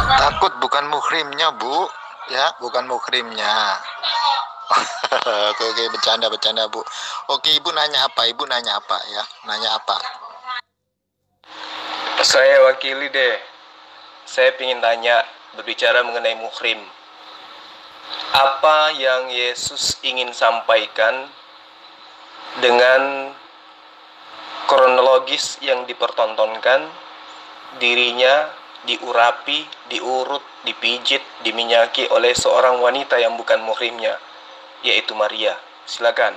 Takut bukan muhrimnya, Bu. Ya, bukan muhrimnya. Oke, oke, bercanda, Bu. Oke, Ibu nanya apa? Ibu nanya apa ya? Nanya apa? Saya wakili deh. Saya ingin tanya, berbicara mengenai muhrim. Apa yang Yesus ingin sampaikan dengan kronologis yang dipertontonkan, dirinya diurapi, diurut, dipijit, diminyaki oleh seorang wanita yang bukan muhrimnya, yaitu Maria. Silakan.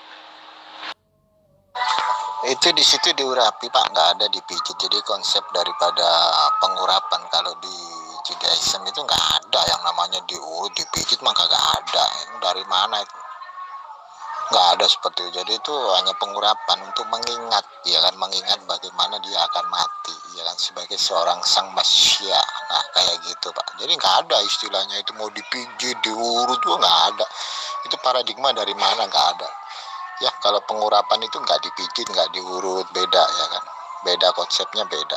Itu di situ diurapi, Pak, nggak ada dipijit. Jadi konsep daripada pengurapan kalau di Judaism itu nggak ada yang namanya diurut, dipijit, mah kagak ada. Dari mana itu? Nggak ada seperti itu. Jadi itu hanya pengurapan untuk mengingat, ya kan, mengingat bagaimana dia akan mati, ya kan, sebagai seorang sang Masya. Nah, kayak gitu, Pak. Jadi nggak ada istilahnya itu mau dipijit, diurut, tuh nggak ada. Itu paradigma dari mana? Nggak ada. Ya, kalau pengurapan itu nggak dipijit, nggak diurut, beda, ya kan, beda, konsepnya beda.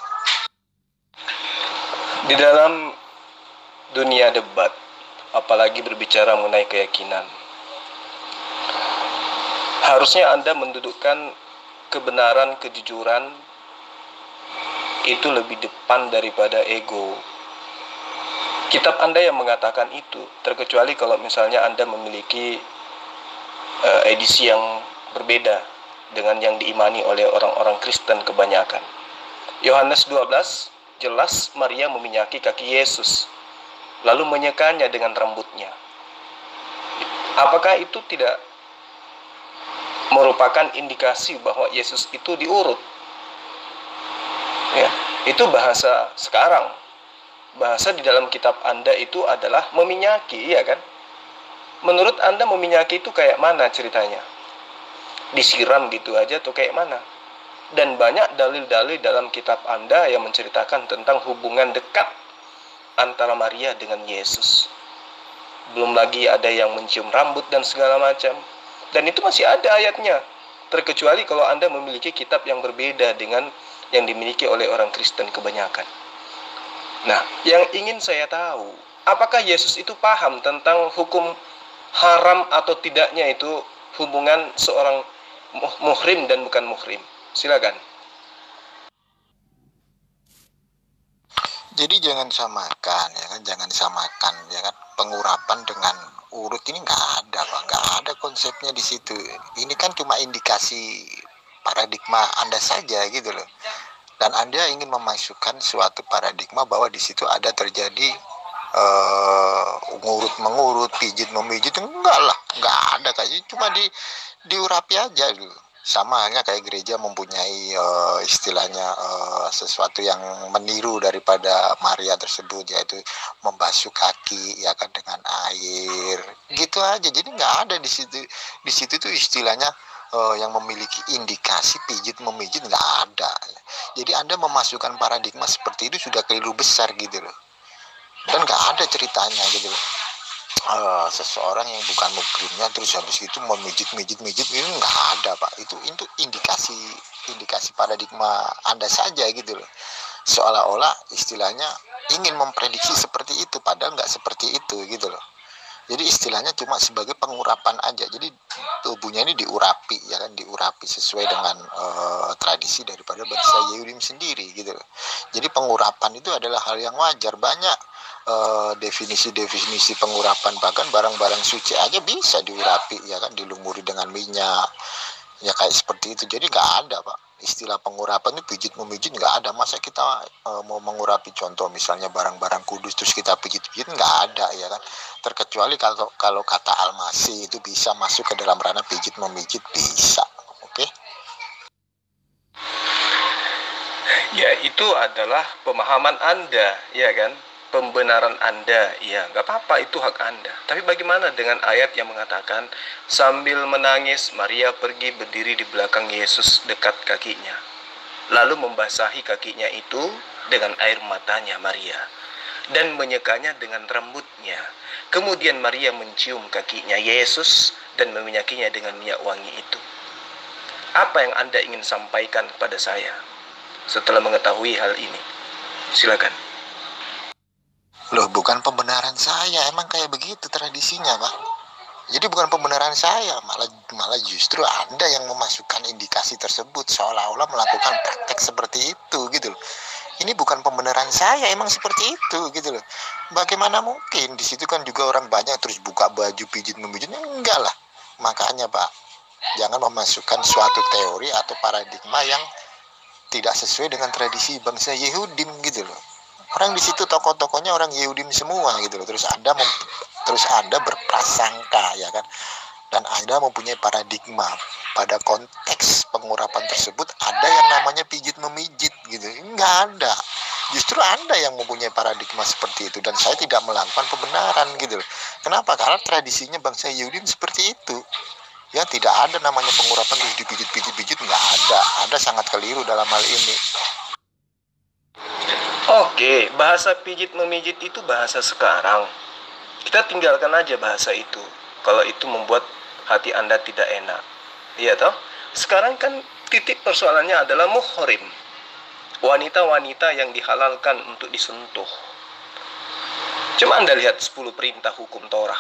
Di dalam dunia debat, apalagi berbicara mengenai keyakinan, harusnya Anda mendudukkan kebenaran, kejujuran itu lebih depan daripada ego. Kitab Anda yang mengatakan itu, terkecuali kalau misalnya Anda memiliki edisi yang berbeda dengan yang diimani oleh orang-orang Kristen kebanyakan. Yohanes 12, jelas Maria meminyaki kaki Yesus, lalu menyekanya dengan rambutnya. Apakah itu tidak merupakan indikasi bahwa Yesus itu diurut? Ya, itu bahasa sekarang. Bahasa di dalam kitab Anda itu adalah meminyaki, iya kan? Menurut Anda meminyaki itu kayak mana ceritanya? Disiram gitu aja atau kayak mana? Dan banyak dalil-dalil dalam kitab Anda yang menceritakan tentang hubungan dekat antara Maria dengan Yesus. Belum lagi ada yang mencium rambut dan segala macam. Dan itu masih ada ayatnya. Terkecuali kalau Anda memiliki kitab yang berbeda dengan yang dimiliki oleh orang Kristen kebanyakan. Nah, yang ingin saya tahu, apakah Yesus itu paham tentang hukum haram atau tidaknya itu hubungan seorang muhrim dan bukan muhrim? Silakan. Jadi jangan samakan, ya kan, jangan samakan, ya kan, pengurapan dengan urut ini nggak ada, Pak, nggak ada konsepnya di situ. Ini kan cuma indikasi paradigma Anda saja gitu loh. Dan Anda ingin memasukkan suatu paradigma bahwa di situ ada terjadi ngurut mengurut, pijit memijit, enggak lah, nggak ada, kayaknya cuma diurapi aja gitu. Sama halnya kayak gereja mempunyai istilahnya sesuatu yang meniru daripada Maria tersebut, yaitu membasuh kaki, ya kan, dengan air gitu aja. Jadi nggak ada di situ tuh istilahnya yang memiliki indikasi pijit memijit, nggak ada. Jadi Anda memasukkan paradigma seperti itu sudah keliru besar gitu loh. Dan nggak ada ceritanya gitu loh. Seseorang yang bukan muhrimnya terus habis itu memijit itu nggak ada, Pak. Itu indikasi paradigma Anda saja gitu loh. Seolah-olah istilahnya ingin memprediksi seperti itu, padahal nggak seperti itu gitu loh. Jadi istilahnya cuma sebagai pengurapan aja. Jadi tubuhnya ini diurapi, ya kan, diurapi sesuai dengan tradisi daripada bangsa Yehudim sendiri gitu loh. Jadi pengurapan itu adalah hal yang wajar. Banyak definisi-definisi pengurapan, bahkan barang-barang suci aja bisa diurapi, ya kan, dilumuri dengan minyak, ya kayak seperti itu. Jadi nggak ada, Pak, istilah pengurapan itu pijit memijit, nggak ada. Masa kita mau mengurapi, contoh misalnya barang-barang kudus terus kita pijit-pijit, nggak ada, ya kan. Terkecuali kalau kata Almasih itu bisa masuk ke dalam ranah pijit memijit, bisa. Oke. Ya, itu adalah pemahaman Anda, ya kan? Pembenaran Anda, ya, nggak apa-apa, itu hak Anda. Tapi bagaimana dengan ayat yang mengatakan, sambil menangis, Maria pergi berdiri di belakang Yesus dekat kakinya, lalu membasahi kakinya itu dengan air matanya Maria, dan menyekanya dengan rambutnya. Kemudian Maria mencium kakinya Yesus dan meminyakinya dengan minyak wangi itu. Apa yang Anda ingin sampaikan kepada saya setelah mengetahui hal ini? Silakan. Loh, bukan pembenaran saya, emang kayak begitu tradisinya, Pak. Jadi bukan pembenaran saya, malah justru Anda yang memasukkan indikasi tersebut seolah-olah melakukan praktek seperti itu gitu loh. Ini bukan pembenaran saya, emang seperti itu gitu loh. Bagaimana mungkin? Di situ kan juga orang banyak terus buka baju pijit memijit, enggak lah. Makanya Pak, jangan memasukkan suatu teori atau paradigma yang tidak sesuai dengan tradisi bangsa Yehudim gitu loh. Orang di situ tokoh-tokohnya orang Yehudim semua gitu loh. Terus Anda berprasangka ya kan. Dan Anda mempunyai paradigma pada konteks pengurapan tersebut ada yang namanya pijit memijit gitu. Enggak ada. Justru Anda yang mempunyai paradigma seperti itu dan saya tidak melakukan pembenaran gitu loh. Kenapa? Karena tradisinya bangsa Yahudi seperti itu. Ya tidak ada namanya pengurapan terus dipijit-pijit, nggak ada. Anda sangat keliru dalam hal ini. Oke, bahasa pijit memijit itu bahasa sekarang. Kita tinggalkan aja bahasa itu. Kalau itu membuat hati Anda tidak enak. Iya toh? Sekarang kan titik persoalannya adalah muhrim. Wanita-wanita yang dihalalkan untuk disentuh. Coba Anda lihat 10 perintah hukum Torah.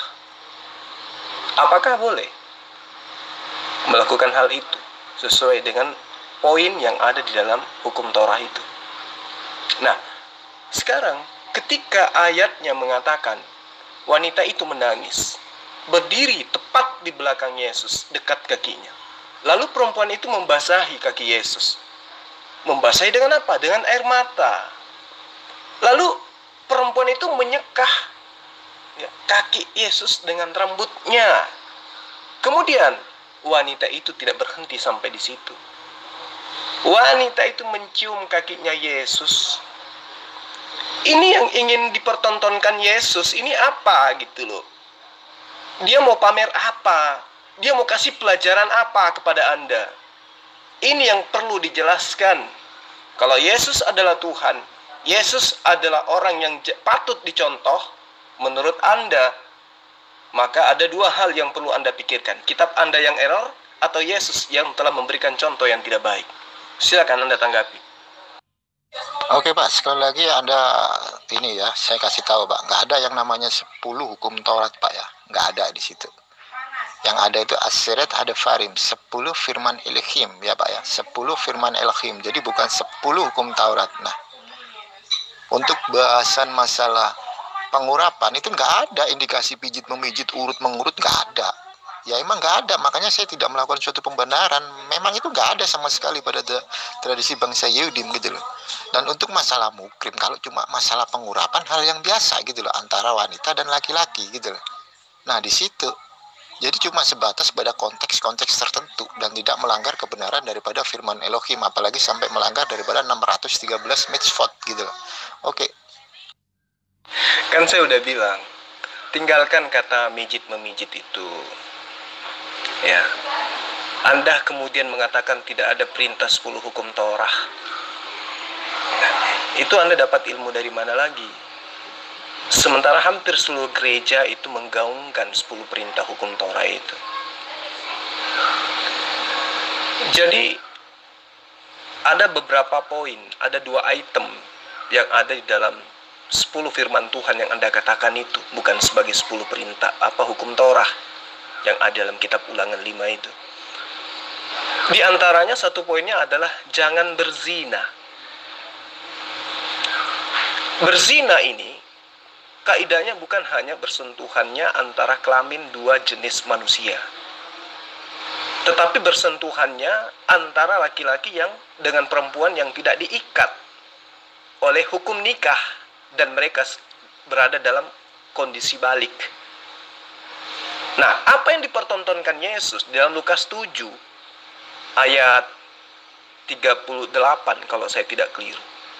Apakah boleh melakukan hal itu sesuai dengan poin yang ada di dalam hukum Torah itu? Nah, sekarang ketika ayatnya mengatakan wanita itu menangis, berdiri tepat di belakang Yesus, dekat kakinya. Lalu perempuan itu membasahi kaki Yesus. Membasahi dengan apa? Dengan air mata. Lalu perempuan itu menyekah kaki Yesus dengan rambutnya. Kemudian wanita itu tidak berhenti sampai di situ. Wanita itu mencium kakinya Yesus. Ini yang ingin dipertontonkan Yesus. Ini apa gitu loh. Dia mau pamer apa? Dia mau kasih pelajaran apa kepada Anda? Ini yang perlu dijelaskan. Kalau Yesus adalah Tuhan, Yesus adalah orang yang patut dicontoh menurut Anda, maka ada dua hal yang perlu Anda pikirkan. Kitab Anda yang error atau Yesus yang telah memberikan contoh yang tidak baik. Silakan Anda tanggapi. Oke Pak, sekali lagi Anda ini ya, saya kasih tahu Pak, nggak ada yang namanya 10 hukum Taurat Pak ya, nggak ada di situ. Yang ada itu Asiret ada Farim, 10 firman Elohim ya Pak ya, 10 firman Elohim, jadi bukan 10 hukum Taurat. Nah, untuk bahasan masalah pengurapan itu nggak ada indikasi pijit memijit, urut mengurut, nggak ada. Ya emang nggak ada, makanya saya tidak melakukan suatu pembenaran. Memang itu nggak ada sama sekali pada tradisi bangsa Yehudim gitu loh. Dan untuk masalah mukrim, kalau cuma masalah pengurapan hal yang biasa gitu loh antara wanita dan laki-laki gitu loh. Nah di situ, jadi cuma sebatas pada konteks-konteks tertentu dan tidak melanggar kebenaran daripada firman Elohim, apalagi sampai melanggar daripada 613 mitzvot gitu loh. Oke. Kan saya udah bilang, tinggalkan kata mijit memijit itu. Ya, Anda kemudian mengatakan tidak ada perintah 10 hukum Torah. Itu Anda dapat ilmu dari mana lagi? Sementara hampir seluruh gereja itu menggaungkan 10 perintah hukum Torah itu. Jadi ada beberapa poin, ada 2 item yang ada di dalam 10 firman Tuhan yang Anda katakan itu bukan sebagai 10 perintah hukum Torah yang ada dalam kitab Ulangan 5 itu. Di antaranya satu poinnya adalah jangan berzina. Berzina ini kaidahnya bukan hanya bersentuhannya antara kelamin dua jenis manusia, tetapi bersentuhannya antara laki-laki yang dengan perempuan yang tidak diikat oleh hukum nikah dan mereka berada dalam kondisi balik. Nah, apa yang dipertontonkan Yesus dalam Lukas 7 ayat 38 kalau saya tidak keliru,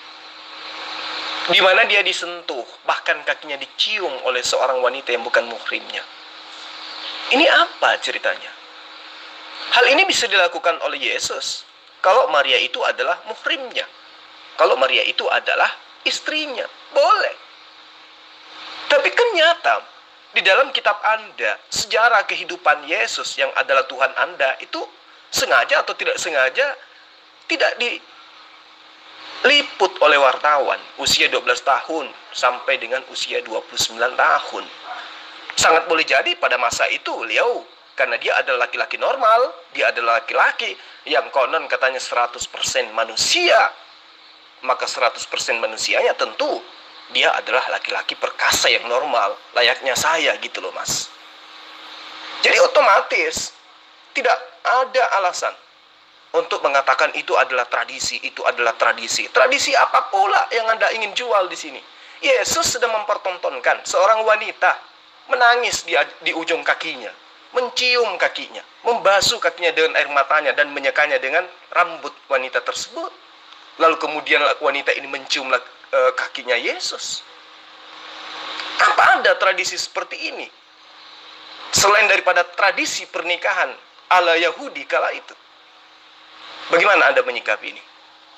di mana dia disentuh, bahkan kakinya dicium oleh seorang wanita yang bukan muhrimnya. Ini apa ceritanya? Hal ini bisa dilakukan oleh Yesus kalau Maria itu adalah muhrimnya, kalau Maria itu adalah istrinya, boleh. Tapi kan nyata di dalam kitab Anda, sejarah kehidupan Yesus yang adalah Tuhan Anda itu sengaja atau tidak sengaja tidak liput oleh wartawan usia 12 tahun sampai dengan usia 29 tahun. Sangat boleh jadi pada masa itu beliau, karena dia adalah laki-laki normal, dia adalah laki-laki yang konon katanya 100% manusia, maka 100% manusianya tentu dia adalah laki-laki perkasa yang normal, layaknya saya gitu loh mas. Jadi otomatis tidak ada alasan untuk mengatakan itu adalah tradisi, itu adalah tradisi. Tradisi apa pula yang Anda ingin jual di sini? Yesus sedang mempertontonkan seorang wanita menangis di ujung kakinya, mencium kakinya, membasuh kakinya dengan air matanya dan menyekanya dengan rambut wanita tersebut. Lalu kemudian wanita ini mencium kakinya Yesus. Apa ada tradisi seperti ini selain daripada tradisi pernikahan ala Yahudi kala itu? Bagaimana Anda menyikapi ini?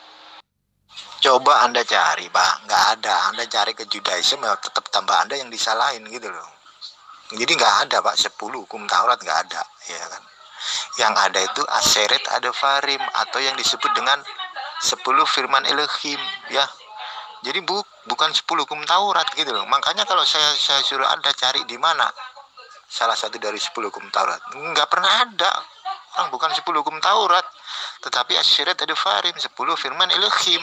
Coba Anda cari, Pak. Nggak ada. Anda cari ke Judaism, ya tetap tambah Anda yang disalahin gitu loh. Jadi nggak ada, Pak. 10 hukum Taurat nggak ada, ya kan? Yang ada itu Aseret ada Farim, atau yang disebut dengan 10 firman Elohim, ya. Jadi bukan 10 hukum Taurat gitu loh. Makanya kalau saya suruh Anda cari di mana salah satu dari 10 hukum Taurat, nggak pernah ada. Orang bukan 10 hukum Taurat, tetapi Aseret ada Farim, 10 firman Elohim.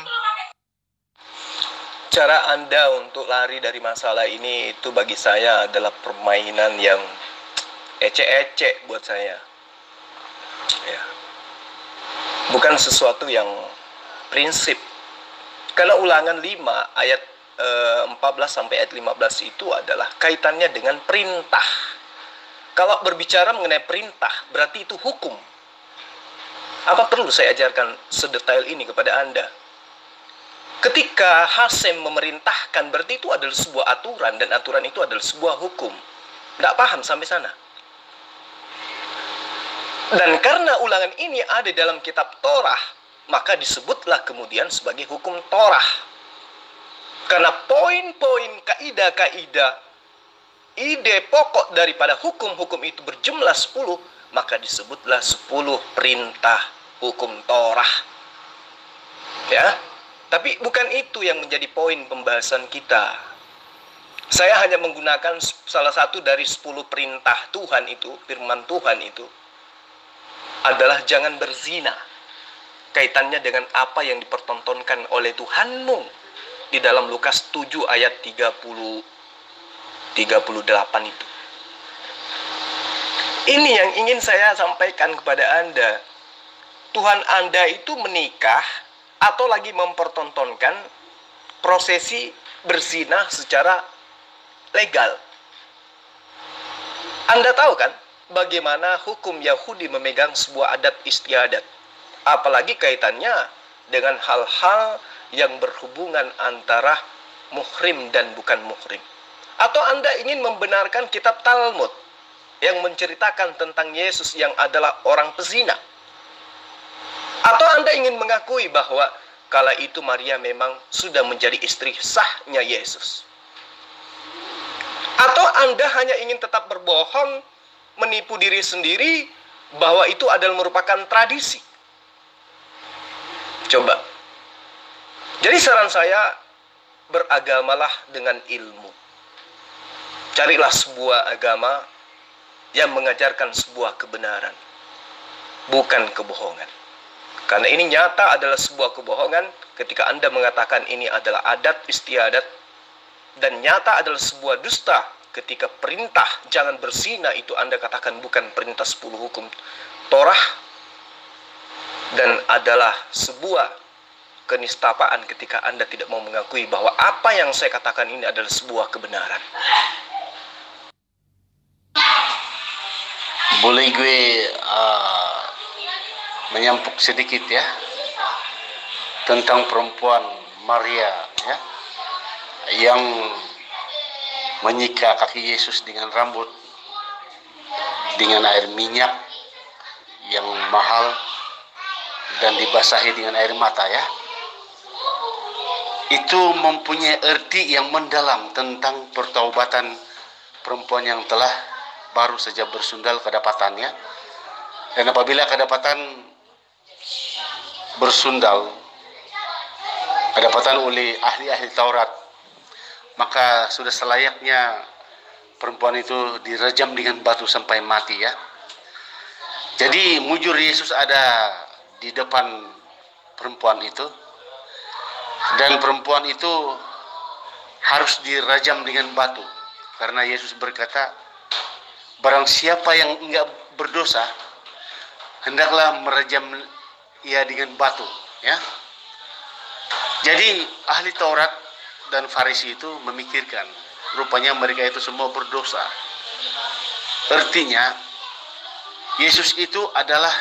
Cara Anda untuk lari dari masalah ini itu bagi saya adalah permainan yang ecek-ecek buat saya. Ya. Bukan sesuatu yang prinsip. Karena Ulangan 5 ayat 14 sampai ayat 15 itu adalah kaitannya dengan perintah. Kalau berbicara mengenai perintah, berarti itu hukum. Apa perlu saya ajarkan sedetail ini kepada Anda? Ketika Hasem memerintahkan, berarti itu adalah sebuah aturan, dan aturan itu adalah sebuah hukum. Tidak paham sampai sana. Dan karena Ulangan ini ada dalam kitab Torah, maka disebutlah kemudian sebagai hukum Torah. Karena poin-poin, kaidah-kaidah, ide pokok daripada hukum-hukum itu berjumlah 10, maka disebutlah 10 perintah hukum Torah. Ya, tapi bukan itu yang menjadi poin pembahasan kita. Saya hanya menggunakan salah satu dari 10 perintah Tuhan itu, firman Tuhan itu adalah jangan berzina. Kaitannya dengan apa yang dipertontonkan oleh Tuhanmu di dalam Lukas 7 ayat 38 itu. Ini yang ingin saya sampaikan kepada Anda. Tuhan Anda itu menikah atau lagi mempertontonkan prosesi berzina secara legal. Anda tahu kan bagaimana hukum Yahudi memegang sebuah adat istiadat? Apalagi kaitannya dengan hal-hal yang berhubungan antara muhrim dan bukan muhrim. Atau Anda ingin membenarkan kitab Talmud yang menceritakan tentang Yesus yang adalah orang pezina? Atau Anda ingin mengakui bahwa kala itu Maria memang sudah menjadi istri sahnya Yesus? Atau Anda hanya ingin tetap berbohong, menipu diri sendiri bahwa itu adalah merupakan tradisi? Coba. Jadi saran saya, beragamalah dengan ilmu. Carilah sebuah agama yang mengajarkan sebuah kebenaran, bukan kebohongan. Karena ini nyata adalah sebuah kebohongan ketika Anda mengatakan ini adalah adat istiadat, dan nyata adalah sebuah dusta ketika perintah jangan berzina itu Anda katakan bukan perintah 10 hukum Torah, dan adalah sebuah kenistapaan ketika Anda tidak mau mengakui bahwa apa yang saya katakan ini adalah sebuah kebenaran. Boleh gue menyampuk sedikit ya tentang perempuan Maria ya, yang menyika kaki Yesus dengan rambut dengan air minyak yang mahal dan dibasahi dengan air mata ya. Itu mempunyai arti yang mendalam tentang pertaubatan perempuan yang telah baru saja bersundal kedapatannya. Dan apabila kedapatan bersundal, kedapatan oleh ahli-ahli Taurat, maka sudah selayaknya perempuan itu dirajam dengan batu sampai mati ya. Jadi mujur Yesus ada di depan perempuan itu, dan perempuan itu harus dirajam dengan batu, karena Yesus berkata, barang siapa yang enggak berdosa, hendaklah merajam ia dengan batu ya. Jadi ahli Taurat dan Farisi itu memikirkan, rupanya mereka itu semua berdosa. Artinya Yesus itu adalah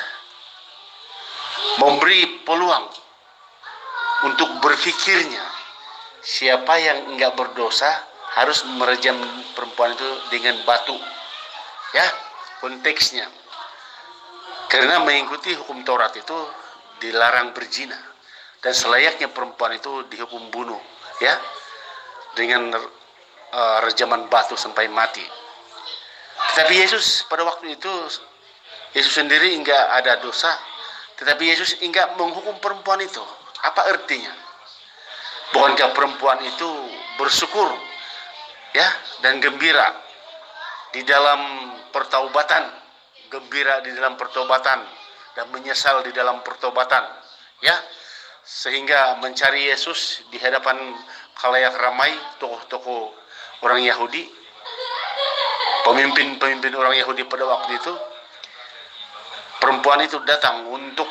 memberi peluang untuk berpikirnya, siapa yang enggak berdosa harus merajam perempuan itu dengan batu ya, konteksnya. Karena mengikuti hukum Taurat itu dilarang berzina, dan selayaknya perempuan itu dihukum bunuh ya, dengan rejaman batu sampai mati. Tetapi Yesus pada waktu itu, Yesus sendiri enggak ada dosa, tetapi Yesus enggak menghukum perempuan itu. Apa artinya? Bukankah perempuan itu bersyukur ya dan gembira di dalam pertaubatan, gembira di dalam pertobatan, dan menyesal di dalam pertobatan ya, sehingga mencari Yesus di hadapan khalayak ramai, tokoh-tokoh orang Yahudi, pemimpin-pemimpin orang Yahudi pada waktu itu. Perempuan itu datang untuk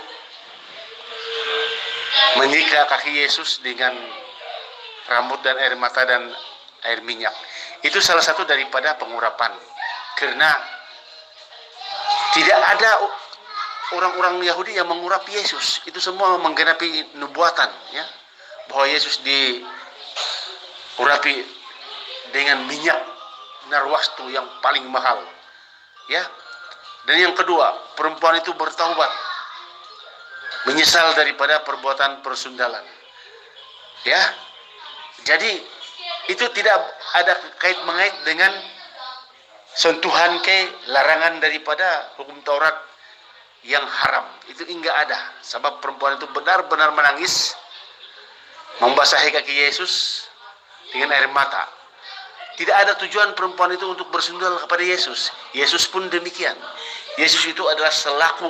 menyika kaki Yesus dengan rambut dan air mata dan air minyak. Itu salah satu daripada pengurapan, karena tidak ada orang-orang Yahudi yang mengurapi Yesus. Itu semua menggenapi nubuatan ya, bahwa Yesus diurapi dengan minyak narwastu yang paling mahal ya. Dan yang kedua, perempuan itu bertaubat, menyesal daripada perbuatan persundalan ya. Jadi itu tidak ada kait-mengait dengan sentuhan ke larangan daripada hukum Taurat yang haram. Itu enggak ada, sebab perempuan itu benar-benar menangis, membasahi kaki Yesus dengan air mata. Tidak ada tujuan perempuan itu untuk bersundal kepada Yesus. Yesus pun demikian. Yesus itu adalah selaku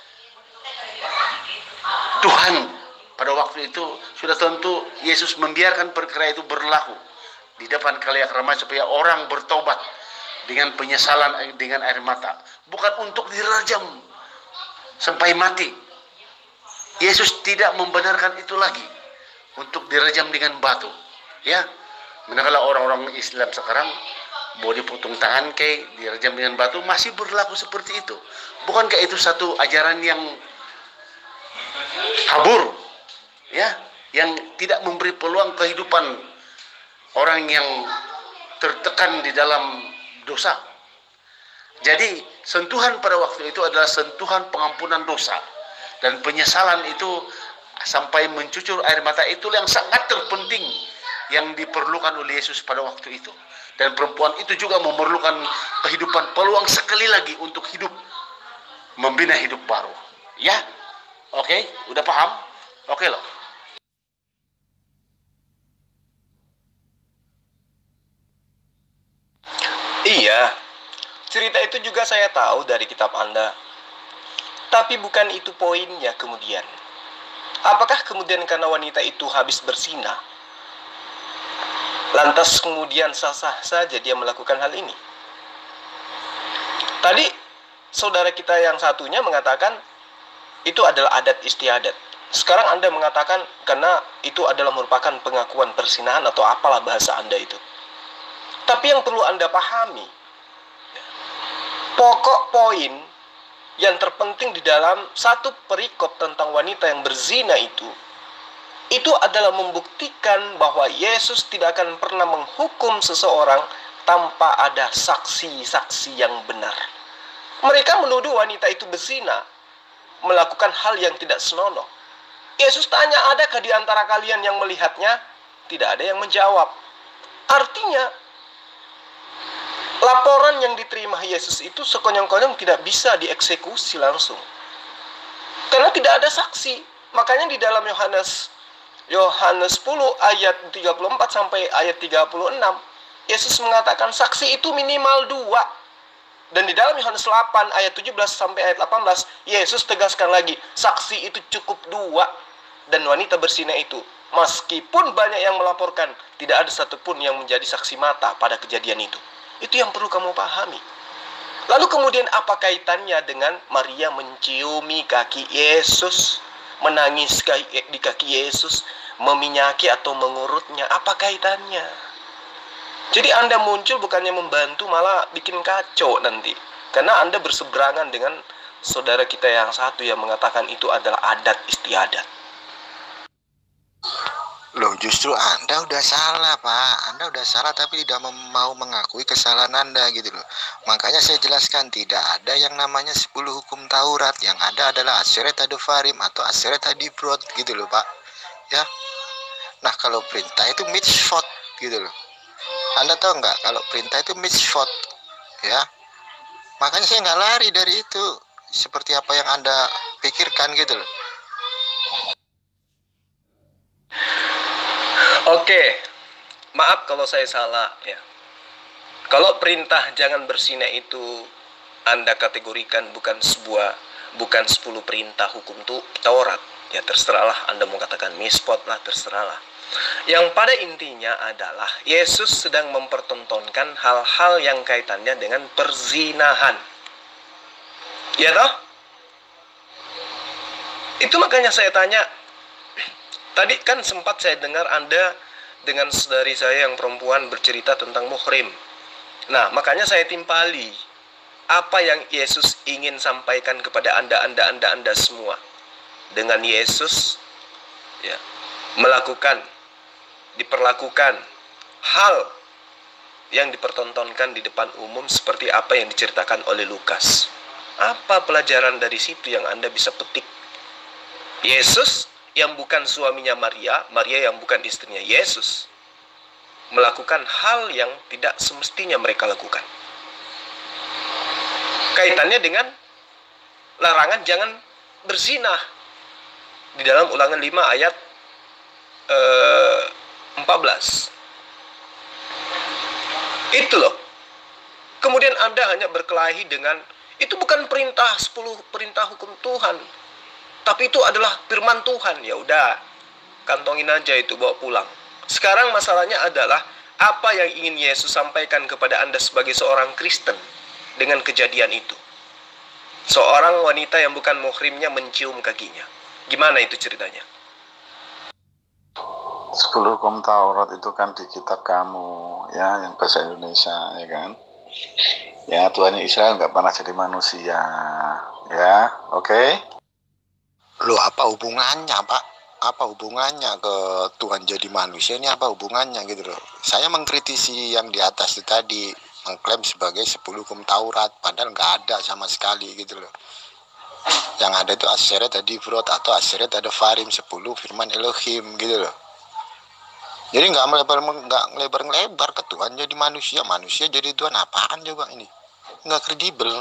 Tuhan. Pada waktu itu sudah tentu Yesus membiarkan perkara itu berlaku di depan khalayak ramai supaya orang bertobat dengan penyesalan dengan air mata, bukan untuk dirajam sampai mati. Yesus tidak membenarkan itu lagi untuk dirajam dengan batu ya. Manakala orang-orang Islam sekarang mau dipotong tangan kayak dirajam dengan batu, masih berlaku seperti itu. Bukankah itu satu ajaran yang kabur ya, yang tidak memberi peluang kehidupan orang yang tertekan di dalam dosa. Jadi sentuhan pada waktu itu adalah sentuhan pengampunan dosa, dan penyesalan itu sampai mencucur air mata, itu yang sangat terpenting yang diperlukan oleh Yesus pada waktu itu. Dan perempuan itu juga memerlukan kehidupan, peluang sekali lagi untuk hidup, membina hidup baru ya. Oke, udah paham? Oke loh. Iya, cerita itu juga saya tahu dari kitab Anda. Tapi bukan itu poinnya kemudian. Apakah kemudian karena wanita itu habis berzina, lantas kemudian sah-sah saja dia melakukan hal ini? Tadi saudara kita yang satunya mengatakan itu adalah adat istiadat. Sekarang Anda mengatakan karena itu adalah merupakan pengakuan persinahan atau apalah bahasa Anda itu. Tapi yang perlu Anda pahami, pokok poin yang terpenting di dalam satu perikop tentang wanita yang berzina itu adalah membuktikan bahwa Yesus tidak akan pernah menghukum seseorang tanpa ada saksi-saksi yang benar. Mereka menuduh wanita itu berzina, melakukan hal yang tidak senonoh. Yesus tanya, adakah di antara kalian yang melihatnya? Tidak ada yang menjawab. Artinya, laporan yang diterima Yesus itu sekonyong-konyong tidak bisa dieksekusi langsung, karena tidak ada saksi. Makanya di dalam Yohanes Yohanes 10 ayat 34 sampai ayat 36, Yesus mengatakan saksi itu minimal 2. Dan di dalam Yohanes 8 ayat 17 sampai ayat 18, Yesus tegaskan lagi, saksi itu cukup 2. Dan wanita berzina itu, meskipun banyak yang melaporkan, tidak ada satupun yang menjadi saksi mata pada kejadian itu. Itu yang perlu kamu pahami. Lalu kemudian apa kaitannya dengan Maria menciumi kaki Yesus, menangis di kaki Yesus, meminyaki atau mengurutnya? Apa kaitannya? Jadi Anda muncul bukannya membantu, malah bikin kacau nanti. Karena Anda berseberangan dengan saudara kita yang satu yang mengatakan itu adalah adat istiadat. Loh, justru Anda udah salah, Pak. Anda udah salah tapi tidak mau mengakui kesalahan Anda gitu loh. Makanya saya jelaskan, tidak ada yang namanya 10 hukum Taurat. Yang ada adalah Asyeret Adofarim atau Asyeret Adibrot gitu loh, Pak. Ya. Nah, kalau perintah itu mitzvot gitu loh. Anda tahu nggak kalau perintah itu mitzvot? Ya. Makanya saya nggak lari dari itu. Seperti apa yang Anda pikirkan gitu loh. Oke, maaf kalau saya salah ya. Kalau perintah jangan berzina itu Anda kategorikan bukan 10 perintah hukum Taurat, ya terserahlah Anda mau katakan mispot lah, terserahlah. Yang pada intinya adalah Yesus sedang mempertontonkan hal-hal yang kaitannya dengan perzinahan. Ya toh? Itu makanya saya tanya, tadi kan sempat saya dengar Anda dengan saudari saya yang perempuan bercerita tentang muhrim. Nah, makanya saya timpali apa yang Yesus ingin sampaikan kepada Anda semua. Dengan Yesus ya, diperlakukan hal yang dipertontonkan di depan umum seperti apa yang diceritakan oleh Lukas. Apa pelajaran dari situ yang Anda bisa petik? Yesus yang bukan suaminya Maria, Maria yang bukan istrinya Yesus, melakukan hal yang tidak semestinya mereka lakukan. Kaitannya dengan larangan jangan berzina di dalam Ulangan 5 ayat 14. Itu loh. Kemudian Anda hanya berkelahi dengan itu bukan 10 perintah hukum Tuhan, tapi itu adalah firman Tuhan. Ya udah, kantongin aja itu, bawa pulang. Sekarang masalahnya adalah apa yang ingin Yesus sampaikan kepada Anda sebagai seorang Kristen dengan kejadian itu. Seorang wanita yang bukan muhrimnya mencium kakinya. Gimana itu ceritanya? 10 hukum Taurat itu kan di kitab kamu ya, yang bahasa Indonesia ya kan. Ya, Tuhan Israel nggak pernah jadi manusia ya, oke? Loh, apa hubungannya, Pak? Apa hubungannya ke Tuhan jadi manusia? Ini apa hubungannya gitu loh? Saya mengkritisi yang di atas itu tadi, mengklaim sebagai 10 hukum Taurat, padahal nggak ada sama sekali gitu loh. Yang ada itu Asyeret Adibrot atau Asyeret Adofarim, 10 firman Elohim gitu loh. Jadi nggak ngelebar ke Tuhan jadi manusia jadi Tuhan, apaan coba ini? Nggak kredibel.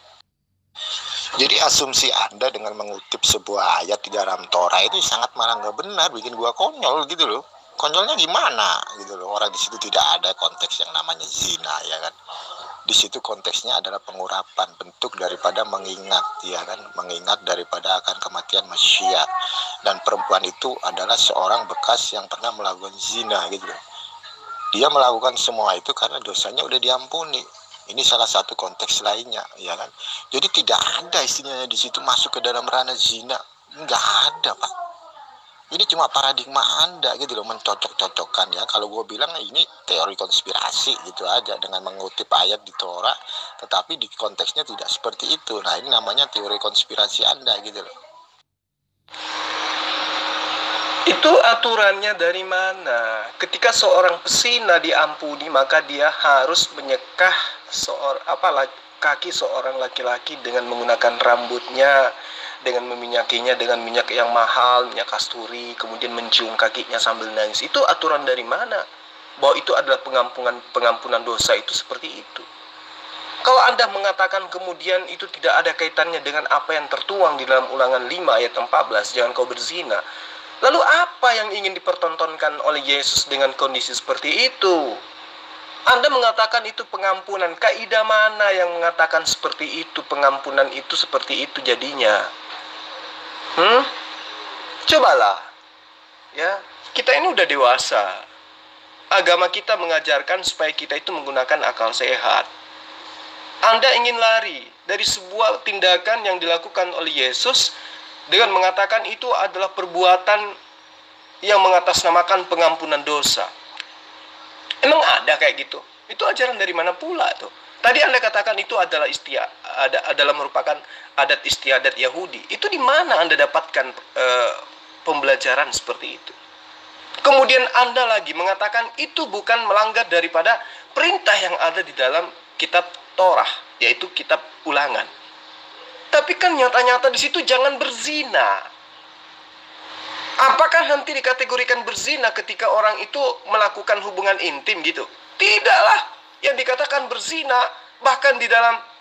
Jadi asumsi Anda dengan mengutip sebuah ayat di dalam Torah itu sangat malah nggak benar, bikin gua konyol gitu loh. Konyolnya gimana gitu loh? Orang di situ tidak ada konteks yang namanya zina ya kan. Di situ konteksnya adalah pengurapan bentuk daripada mengingat ya kan, mengingat daripada akan kematian Mesias. Dan perempuan itu adalah seorang bekas yang pernah melakukan zina gitu loh. Dia melakukan semua itu karena dosanya udah diampuni. Ini salah satu konteks lainnya, ya kan? Jadi tidak ada istilahnya di situ masuk ke dalam ranah zina, nggak ada, Pak. Ini cuma paradigma Anda gitu loh, mencocok-cocokkan ya. Kalau gue bilang ini teori konspirasi gitu aja dengan mengutip ayat di Torah, tetapi di konteksnya tidak seperti itu. Nah, ini namanya teori konspirasi Anda gitu loh. Itu aturannya dari mana? Ketika seorang pesina diampuni, maka dia harus menyekah kaki seorang laki-laki dengan menggunakan rambutnya, dengan meminyakinya dengan minyak yang mahal, minyak kasturi, kemudian mencium kakinya sambil nangis. Itu aturan dari mana? Bahwa itu adalah pengampunan dosa itu seperti itu. Kalau Anda mengatakan kemudian itu tidak ada kaitannya dengan apa yang tertuang di dalam Ulangan 5 ayat 14, jangan kau berzina. Lalu apa yang ingin dipertontonkan oleh Yesus dengan kondisi seperti itu? Anda mengatakan itu pengampunan. Kaidah mana yang mengatakan seperti itu, pengampunan itu seperti itu jadinya? Cobalah. Ya, kita ini udah dewasa. Agama kita mengajarkan supaya kita itu menggunakan akal sehat. Anda ingin lari dari sebuah tindakan yang dilakukan oleh Yesus dengan mengatakan itu adalah perbuatan yang mengatasnamakan pengampunan dosa. Emang ada kayak gitu? Itu ajaran dari mana pula tuh? Tadi Anda katakan itu adalah adalah merupakan adat istiadat Yahudi. Itu di mana Anda dapatkan pembelajaran seperti itu? Kemudian Anda lagi mengatakan itu bukan melanggar daripada perintah yang ada di dalam kitab Torah, yaitu kitab Ulangan. Tapi kan nyata-nyata di situ jangan berzina. Apakah nanti dikategorikan berzina ketika orang itu melakukan hubungan intim gitu? Tidaklah. Yang dikatakan berzina bahkan di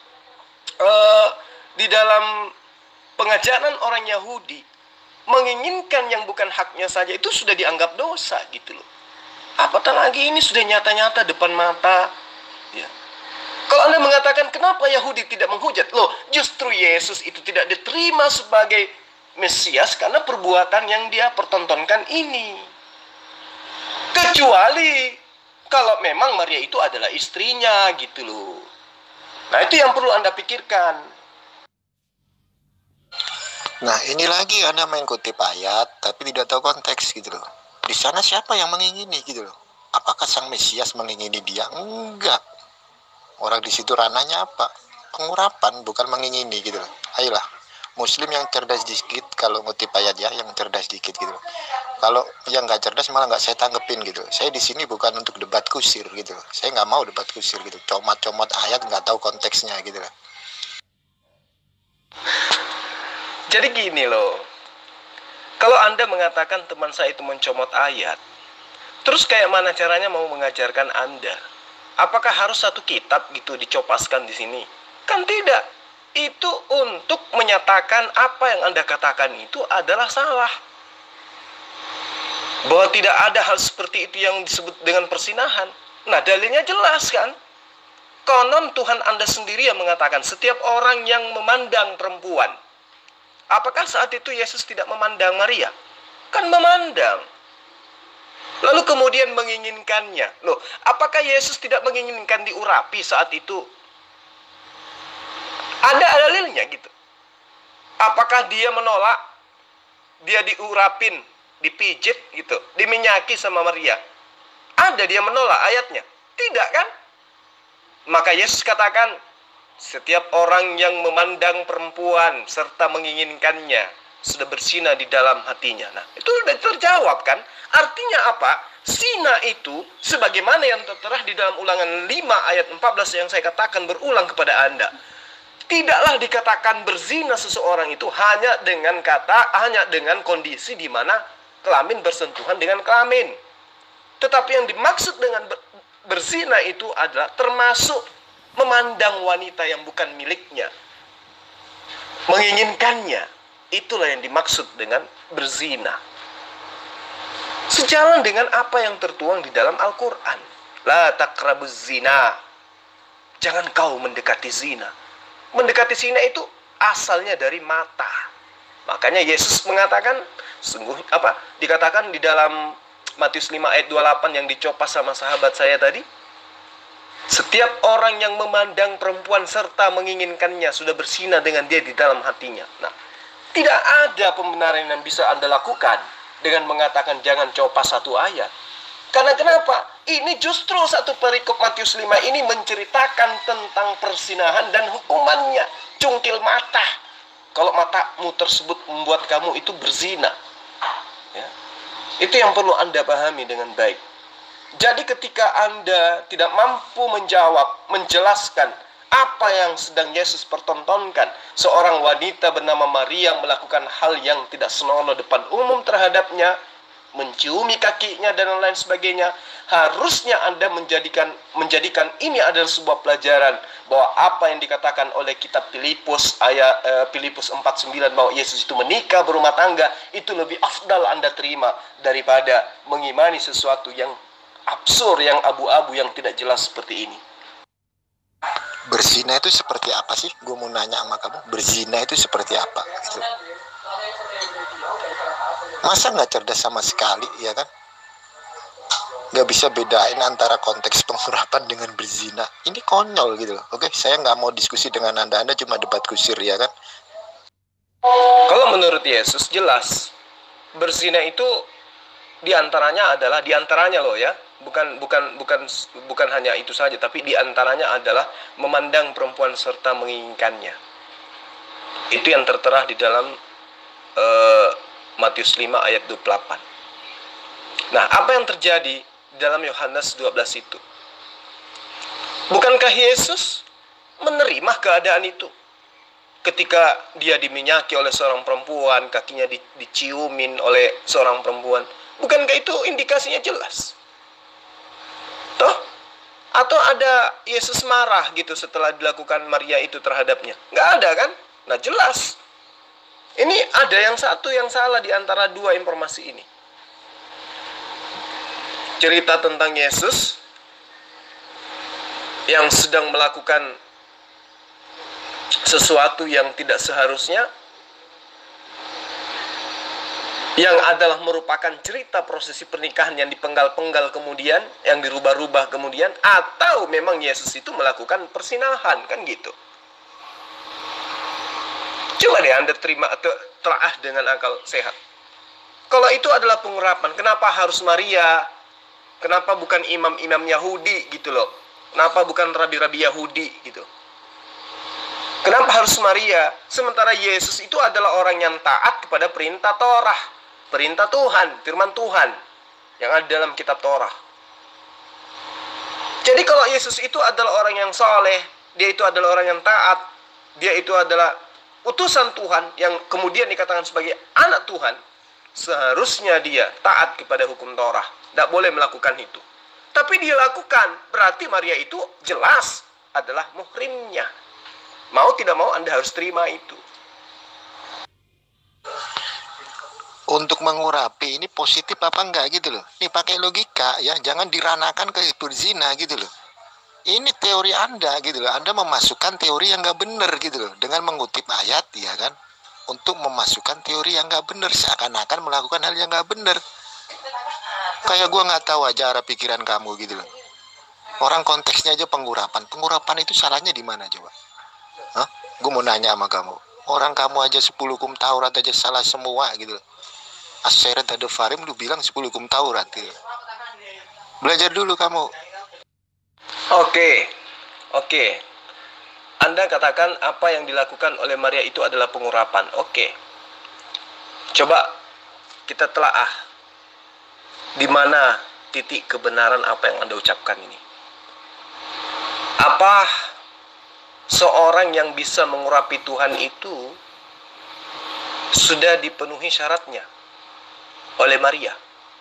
dalam pengajaran orang Yahudi, menginginkan yang bukan haknya saja itu sudah dianggap dosa gitu loh. Apatah lagi ini sudah nyata-nyata depan mata. Ya. Kalau Anda mengatakan kenapa Yahudi tidak menghujat? Loh, justru Yesus itu tidak diterima sebagai Mesias karena perbuatan yang dia pertontonkan ini. Kecuali kalau memang Maria itu adalah istrinya gitu loh. Nah, itu yang perlu Anda pikirkan. Nah, ini lagi Anda main kutip ayat tapi tidak tahu konteks gitu loh. Di sana siapa yang mengingini gitu loh? Apakah sang Mesias mengingini dia? Enggak. Orang di situ ranahnya apa? Pengurapan, bukan mengingini gitu loh. Ayolah, Muslim yang cerdas dikit kalau ngutip ayat ya, yang cerdas dikit gitu loh. Kalau yang nggak cerdas malah nggak saya tanggepin gitu. Saya di sini bukan untuk debat kusir gitu. Saya nggak mau debat kusir gitu. Comot-comot ayat nggak tahu konteksnya gitu loh. Jadi gini loh. Kalau Anda mengatakan teman saya itu mencomot ayat, terus kayak mana caranya mau mengajarkan Anda? Apakah harus satu kitab gitu dicopaskan di sini? Kan tidak. Itu untuk menyatakan apa yang Anda katakan itu adalah salah. Bahwa tidak ada hal seperti itu yang disebut dengan persinahan. Nah, dalilnya jelas kan? Konon Tuhan Anda sendiri yang mengatakan setiap orang yang memandang perempuan. Apakah saat itu Yesus tidak memandang Maria? Kan memandang. Lalu kemudian menginginkannya. Loh, apakah Yesus tidak menginginkan diurapi saat itu? Ada dalilnya gitu. Apakah dia menolak? Dia diurapin, dipijit gitu, diminyaki sama Maria. Ada dia menolak ayatnya? Tidak kan? Maka Yesus katakan, setiap orang yang memandang perempuan serta menginginkannya sudah berzina di dalam hatinya. Nah, itu sudah terjawab kan? Artinya apa? Zina itu sebagaimana yang tertera di dalam Ulangan 5 ayat 14 yang saya katakan berulang kepada Anda. Tidaklah dikatakan berzina seseorang itu hanya dengan kondisi di mana kelamin bersentuhan dengan kelamin. Tetapi yang dimaksud dengan berzina itu adalah termasuk memandang wanita yang bukan miliknya, menginginkannya. Itulah yang dimaksud dengan berzina. Sejalan dengan apa yang tertuang di dalam Al-Quran. La taqrabuz zina. Jangan kau mendekati zina. Mendekati zina itu asalnya dari mata. Makanya Yesus mengatakan, dikatakan di dalam Matius 5 ayat 28 yang dicopas sama sahabat saya tadi. Setiap orang yang memandang perempuan serta menginginkannya sudah berzina dengan dia di dalam hatinya. Nah, tidak ada pembenaran yang bisa Anda lakukan dengan mengatakan jangan copas satu ayat. Karena kenapa? Ini justru satu perikop Matius 5 ini menceritakan tentang persinahan dan hukumannya. Cungkil mata. Kalau matamu tersebut membuat kamu itu berzina. Ya. Itu yang perlu Anda pahami dengan baik. Jadi ketika Anda tidak mampu menjelaskan apa yang sedang Yesus pertontonkan, seorang wanita bernama Maria melakukan hal yang tidak senonoh depan umum terhadapnya, menciumi kakinya dan lain sebagainya. Harusnya Anda menjadikan ini adalah sebuah pelajaran bahwa apa yang dikatakan oleh kitab Filipus Filipus 4:9 bahwa Yesus itu menikah berumah tangga, itu lebih afdal Anda terima daripada mengimani sesuatu yang absurd, yang abu-abu, yang tidak jelas seperti ini. Berzina itu seperti apa sih? Gue mau nanya sama kamu, berzina itu seperti apa? Gitu. Masa nggak cerdas sama sekali, ya kan? Nggak bisa bedain antara konteks pengurapan dengan berzina. Ini konyol gitu loh. Oke, saya nggak mau diskusi dengan Anda cuma debat kusir, ya kan? Kalau menurut Yesus jelas berzina itu diantaranya loh ya, bukan hanya itu saja, tapi diantaranya adalah memandang perempuan serta menginginkannya. Itu yang tertera di dalam Matius 5 ayat 28. Nah, apa yang terjadi dalam Yohanes 12 itu? Bukankah Yesus menerima keadaan itu? Ketika dia diminyaki oleh seorang perempuan, kakinya diciumin oleh seorang perempuan, bukankah itu indikasinya jelas? Toh? Atau ada Yesus marah gitu setelah dilakukan Maria itu terhadapnya? Nggak ada kan? Nah, jelas. Ini ada yang satu yang salah di antara dua informasi ini. Cerita tentang Yesus yang sedang melakukan sesuatu yang tidak seharusnya, yang adalah merupakan cerita prosesi pernikahan yang dipenggal-penggal kemudian, yang dirubah-rubah kemudian, atau memang Yesus itu melakukan persinahan, kan gitu. Coba deh Anda telaah dengan akal sehat. Kalau itu adalah pengurapan, kenapa harus Maria? Kenapa bukan imam-imam Yahudi gitu loh? Kenapa bukan rabi-rabi Yahudi gitu? Kenapa harus Maria? Sementara Yesus itu adalah orang yang taat kepada perintah Torah, perintah Tuhan, firman Tuhan yang ada dalam kitab Torah. Jadi kalau Yesus itu adalah orang yang saleh, dia itu adalah orang yang taat, dia itu adalah utusan Tuhan yang kemudian dikatakan sebagai anak Tuhan, seharusnya dia taat kepada hukum Torah. Tidak boleh melakukan itu. Tapi dia lakukan, berarti Maria itu jelas adalah muhrimnya. Mau tidak mau Anda harus terima itu. Untuk mengurapi ini positif apa enggak gitu loh. Ini pakai logika ya, jangan diranakan ke berzina gitu loh. Ini teori Anda gitu loh. Anda memasukkan teori yang nggak benar gitu loh, dengan mengutip ayat ya kan, untuk memasukkan teori yang nggak benar, seakan-akan melakukan hal yang nggak benar. Kayak gue nggak tahu aja arah pikiran kamu gitu loh. Orang konteksnya aja pengurapan itu salahnya di mana coba? Hah? Gue mau nanya sama kamu. Orang kamu aja 10 hukum Taurat aja salah semua gitu loh. Asyeret ada Farim lu bilang 10 hukum Taurat gitu. Belajar dulu kamu. Oke. Anda katakan apa yang dilakukan oleh Maria itu adalah pengurapan. Oke. Coba kita telaah di mana titik kebenaran apa yang Anda ucapkan ini. Apa seorang yang bisa mengurapi Tuhan itu sudah dipenuhi syaratnya oleh Maria?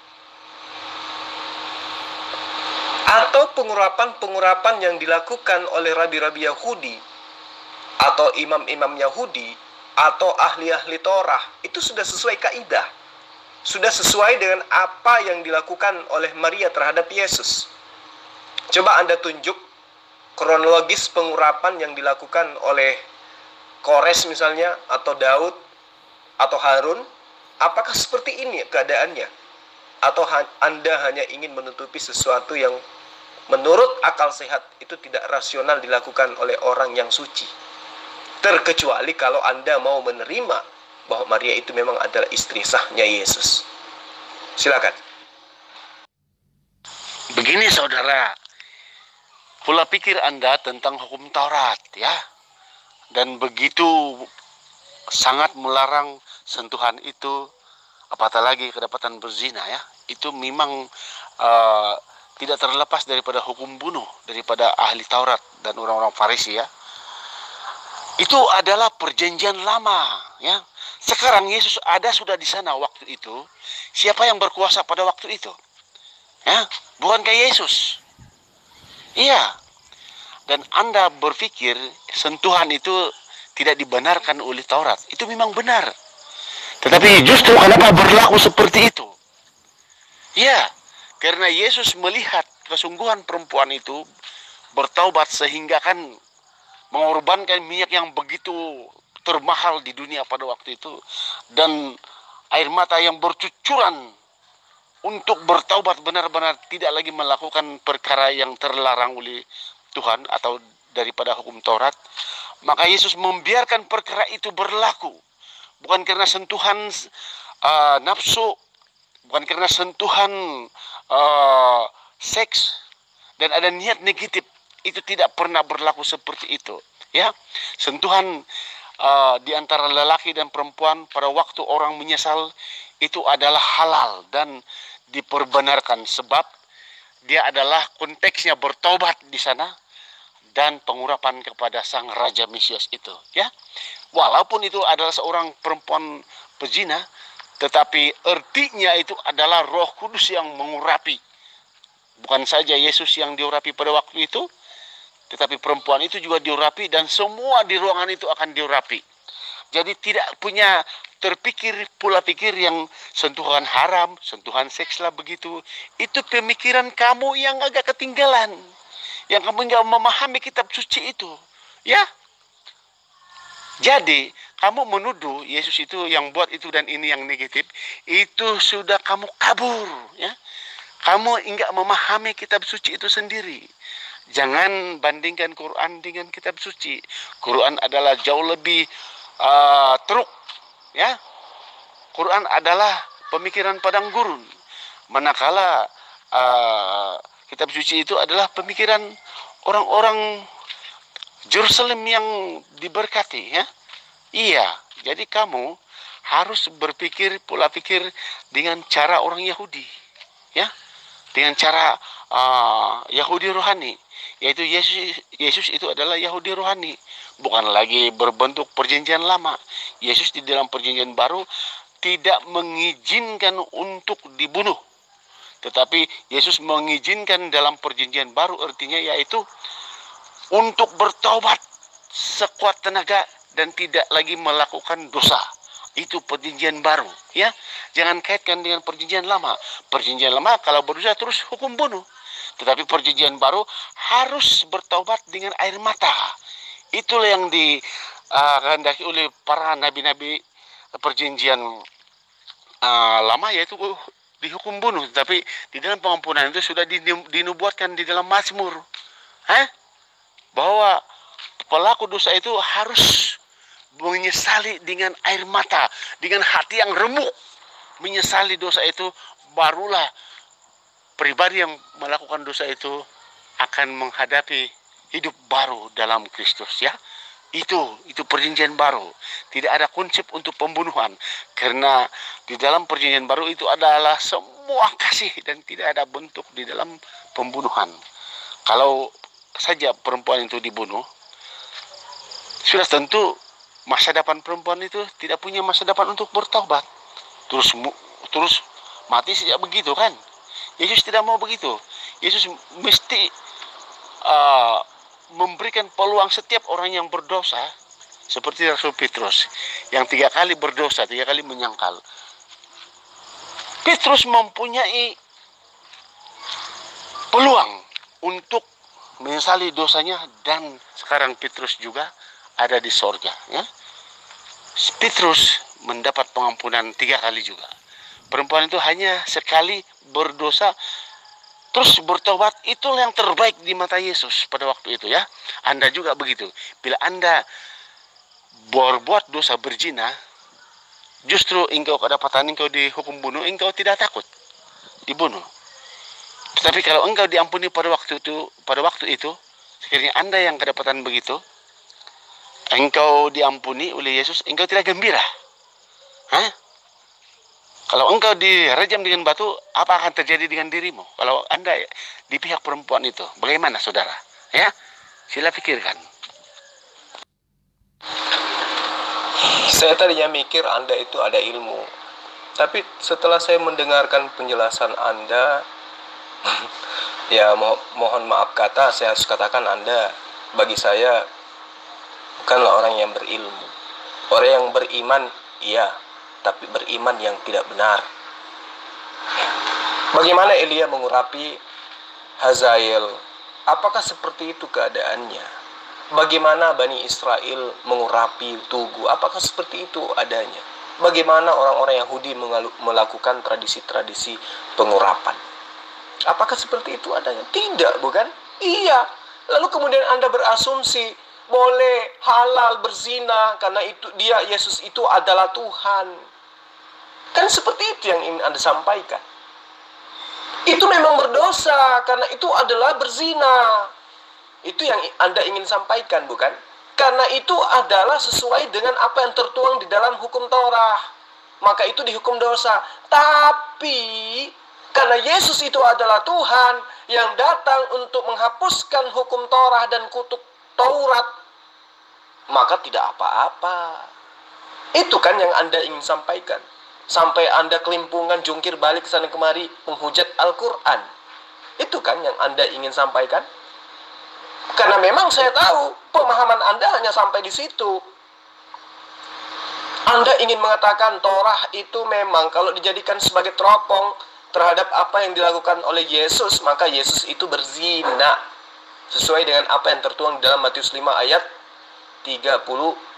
Atau pengurapan yang dilakukan oleh rabi-rabi Yahudi atau imam-imam Yahudi atau ahli-ahli Torah itu sudah sesuai kaidah, sudah sesuai dengan apa yang dilakukan oleh Maria terhadap Yesus? Coba Anda tunjuk kronologis pengurapan yang dilakukan oleh Kores misalnya, atau Daud, atau Harun. Apakah seperti ini keadaannya? Atau Anda hanya ingin menutupi sesuatu yang menurut akal sehat itu tidak rasional dilakukan oleh orang yang suci? Terkecuali kalau Anda mau menerima bahwa Maria itu memang adalah istri sahnya Yesus. Silakan. Begini saudara, pola pikir Anda tentang hukum Taurat ya, dan begitu sangat melarang sentuhan itu, apatah lagi kedapatan berzina ya, itu memang tidak terlepas daripada hukum bunuh daripada ahli Taurat dan orang-orang Farisi ya. Itu adalah perjanjian lama, ya. Sekarang Yesus ada sudah di sana waktu itu. Siapa yang berkuasa pada waktu itu? Ya, bukankah Yesus? Iya. Dan Anda berpikir sentuhan itu tidak dibenarkan oleh Taurat. Itu memang benar. Tetapi justru kenapa berlaku seperti itu? Ya, karena Yesus melihat kesungguhan perempuan itu bertaubat sehingga kan mengorbankan minyak yang begitu termahal di dunia pada waktu itu, dan air mata yang bercucuran untuk bertaubat benar-benar tidak lagi melakukan perkara yang terlarang oleh Tuhan atau daripada hukum Taurat. Maka Yesus membiarkan perkara itu berlaku, bukan karena sentuhan nafsu, bukan karena sentuhan seks dan ada niat negatif. Itu tidak pernah berlaku seperti itu, ya. Sentuhan di antara lelaki dan perempuan pada waktu orang menyesal itu adalah halal dan diperbenarkan, sebab dia adalah konteksnya bertobat di sana dan pengurapan kepada sang Raja Mesias itu, ya. Walaupun itu adalah seorang perempuan pezina, tetapi artinya itu adalah Roh Kudus yang mengurapi. Bukan saja Yesus yang diurapi pada waktu itu, tetapi perempuan itu juga diurapi, dan semua di ruangan itu akan diurapi. Jadi tidak punya terpikir pula pikir yang sentuhan haram, sentuhan seks lah begitu. Itu pemikiran kamu yang agak ketinggalan, yang kamu nggak memahami kitab suci itu, ya. Jadi kamu menuduh Yesus itu yang buat itu dan ini yang negatif, itu sudah kamu kabur, ya. Kamu enggak memahami kitab suci itu sendiri. Jangan bandingkan Quran dengan kitab suci. Quran adalah jauh lebih teruk, ya. Quran adalah pemikiran padang gurun, manakala kitab suci itu adalah pemikiran orang-orang Jerusalem yang diberkati, ya. Iya, jadi kamu harus berpikir pola pikir dengan cara orang Yahudi, ya, dengan cara Yahudi rohani, yaitu Yesus itu adalah Yahudi rohani, bukan lagi berbentuk perjanjian lama. Yesus di dalam perjanjian baru tidak mengizinkan untuk dibunuh, tetapi Yesus mengizinkan dalam perjanjian baru, artinya yaitu untuk bertobat sekuat tenaga dan tidak lagi melakukan dosa. Itu perjanjian baru, ya. Jangan kaitkan dengan perjanjian lama. Perjanjian lama kalau berdosa terus hukum bunuh. Tetapi perjanjian baru harus bertaubat dengan air mata. Itulah yang dikehendaki oleh para nabi-nabi perjanjian lama, yaitu dihukum bunuh. Tetapi di dalam pengampunan itu sudah dinubuatkan di dalam Mazmur, bahwa pelaku dosa itu harus menyesali dengan air mata, dengan hati yang remuk, menyesali dosa itu. Barulah pribadi yang melakukan dosa itu akan menghadapi hidup baru dalam Kristus, ya. Itu perjanjian baru. Tidak ada konsep untuk pembunuhan, karena di dalam perjanjian baru itu adalah semua kasih dan tidak ada bentuk di dalam pembunuhan. Kalau saja perempuan itu dibunuh, sudah tentu masa depan perempuan itu tidak punya masa depan untuk bertobat. Terus mati sejak begitu, kan? Yesus tidak mau begitu. Yesus mesti memberikan peluang setiap orang yang berdosa, seperti Rasul Petrus yang 3 kali berdosa, 3 kali menyangkal. Petrus mempunyai peluang untuk menyesali dosanya, dan sekarang Petrus juga ada di sorga, ya. Petrus mendapat pengampunan 3 kali juga. Perempuan itu hanya sekali berdosa terus bertobat. Itulah yang terbaik di mata Yesus pada waktu itu, ya. Anda juga begitu. Bila Anda berbuat dosa berzina, justru engkau kedapatan engkau dihukum bunuh, engkau tidak takut dibunuh. Tetapi kalau engkau diampuni pada waktu itu, sekiranya Anda yang kedapatan begitu, engkau diampuni oleh Yesus, engkau tidak gembira. Kalau engkau direjam dengan batu, apa akan terjadi dengan dirimu? Kalau Anda di pihak perempuan itu, bagaimana saudara? Ya, sila pikirkan. Saya tadinya mikir Anda itu ada ilmu, tapi setelah saya mendengarkan penjelasan Anda, ya mohon maaf kata, saya harus katakan Anda bagi saya bukanlah orang yang berilmu. Orang yang beriman, iya, tapi beriman yang tidak benar. Bagaimana Elia mengurapi Hazael? Apakah seperti itu keadaannya? Bagaimana Bani Israel mengurapi Tugu? Apakah seperti itu adanya? Bagaimana orang-orang Yahudi melakukan tradisi-tradisi pengurapan? Apakah seperti itu adanya? Tidak, bukan? Iya. Lalu kemudian Anda berasumsi boleh halal berzina karena itu Yesus itu adalah Tuhan. Kan seperti itu yang ingin Anda sampaikan. Itu memang berdosa karena itu adalah berzina. Itu yang Anda ingin sampaikan, bukan? Karena itu adalah sesuai dengan apa yang tertuang di dalam hukum Torah. Maka itu dihukum dosa. Tapi karena Yesus itu adalah Tuhan yang datang untuk menghapuskan hukum Torah dan kutuk Taurat, maka tidak apa-apa. Itu kan yang Anda ingin sampaikan. Sampai Anda kelimpungan jungkir balik sana kemari menghujat Al-Quran. Itu kan yang Anda ingin sampaikan. Karena memang saya tahu pemahaman Anda hanya sampai di situ. Anda ingin mengatakan Torah itu memang kalau dijadikan sebagai teropong terhadap apa yang dilakukan oleh Yesus, maka Yesus itu berzina. Sesuai dengan apa yang tertuang dalam Matius 5 ayat 28.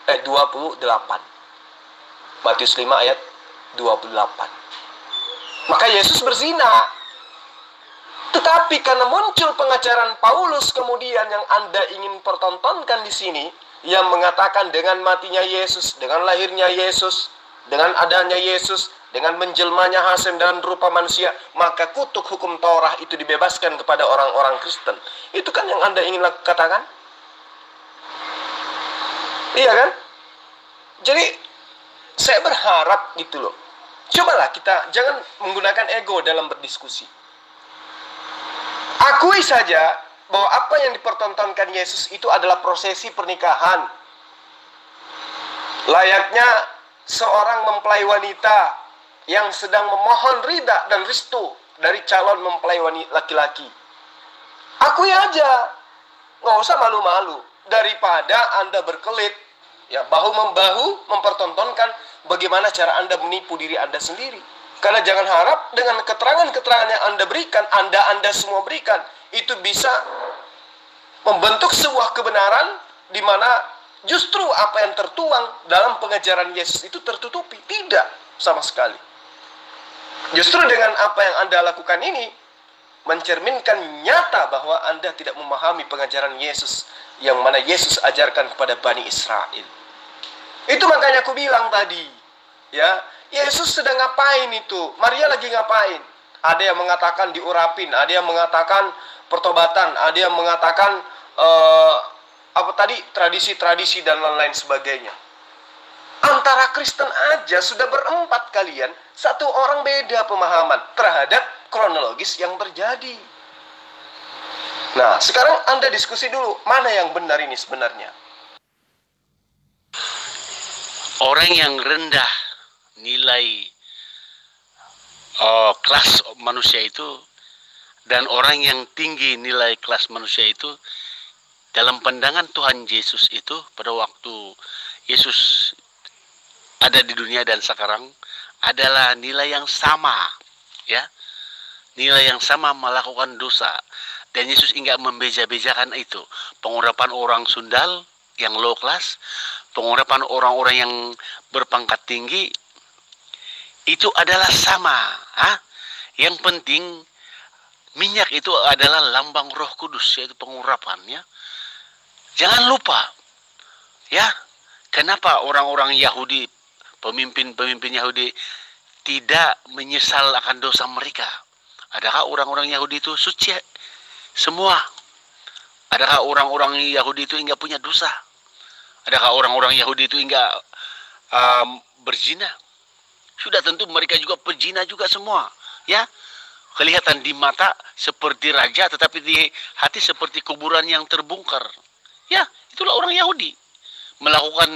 Matius 5 ayat 28. Maka Yesus berzina. Tetapi karena muncul pengajaran Paulus kemudian yang Anda ingin pertontonkan di sini, yang mengatakan dengan matinya Yesus, dengan lahirnya Yesus, dengan adanya Yesus, dengan menjelmanya Hasem dalam rupa manusia, maka kutuk hukum Torah itu dibebaskan kepada orang-orang Kristen. Itu kan yang Anda ingin katakan? Iya kan? Jadi saya berharap gitu loh. Cobalah kita jangan menggunakan ego dalam berdiskusi. Akui saja bahwa apa yang dipertontonkan Yesus itu adalah prosesi pernikahan. Layaknya seorang mempelai wanita yang sedang memohon ridha dan restu dari calon mempelai laki-laki. Akui aja, nggak usah malu-malu. Daripada Anda berkelit, ya bahu-membahu mempertontonkan bagaimana cara Anda menipu diri Anda sendiri. Karena jangan harap dengan keterangan-keterangan yang Anda berikan, Anda semua berikan, itu bisa membentuk sebuah kebenaran di mana justru apa yang tertuang dalam pengajaran Yesus itu tertutupi. Tidak sama sekali. Justru dengan apa yang Anda lakukan ini mencerminkan nyata bahwa Anda tidak memahami pengajaran Yesus yang mana Yesus ajarkan kepada Bani Israel. Itu makanya aku bilang tadi, ya, Yesus sedang ngapain itu? Maria lagi ngapain? Ada yang mengatakan diurapin, ada yang mengatakan pertobatan, ada yang mengatakan tradisi-tradisi dan lain-lain sebagainya. Antara Kristen aja sudah berempat kalian, satu orang beda pemahaman terhadap kronologis yang terjadi. Nah, sekarang Anda diskusi dulu, mana yang benar ini sebenarnya? Orang yang rendah nilai kelas manusia itu dan orang yang tinggi nilai kelas manusia itu dalam pandangan Tuhan Yesus itu pada waktu Yesus ada di dunia dan sekarang adalah nilai yang sama, ya, nilai yang sama melakukan dosa. Dan Yesus enggak membeza-bezakan itu, pengurapan orang sundal yang low class, pengurapan orang-orang yang berpangkat tinggi, itu adalah sama. Yang penting minyak itu adalah lambang Roh Kudus, yaitu pengurapannya. Jangan lupa, ya, kenapa orang-orang Yahudi, pemimpin-pemimpin Yahudi tidak menyesal akan dosa mereka? Adakah orang-orang Yahudi itu suci semua? Adakah orang-orang Yahudi itu enggak punya dosa? Adakah orang-orang Yahudi itu enggak berzina? Sudah tentu mereka juga pezina juga semua, ya. Kelihatan di mata seperti raja, tetapi di hati seperti kuburan yang terbongkar. Ya, itulah orang Yahudi. Melakukan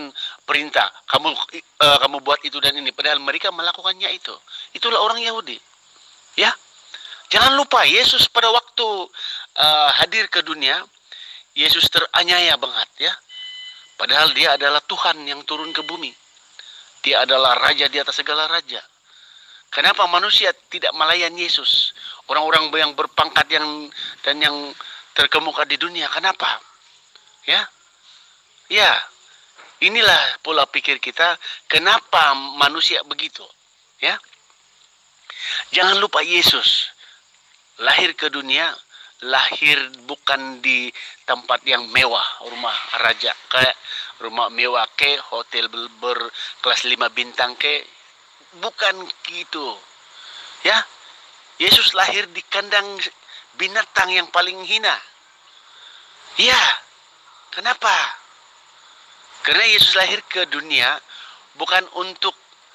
perintah, kamu buat itu dan ini, padahal mereka melakukannya itu. Itulah orang Yahudi. Ya. Jangan lupa Yesus pada waktu hadir ke dunia, Yesus teraniaya banget ya. Padahal dia adalah Tuhan yang turun ke bumi. Dia adalah raja di atas segala raja. Kenapa manusia tidak melayani Yesus? Orang-orang yang berpangkat dan yang terkemuka di dunia, kenapa? Ya. Ya. Inilah pola pikir kita, kenapa manusia begitu? Ya. Jangan lupa Yesus lahir ke dunia, lahir bukan di tempat yang mewah, rumah raja kayak rumah mewah ke hotel berkelas 5 bintang ke, bukan gitu. Ya. Yesus lahir di kandang binatang yang paling hina. Ya. Kenapa? Karena Yesus lahir ke dunia bukan untuk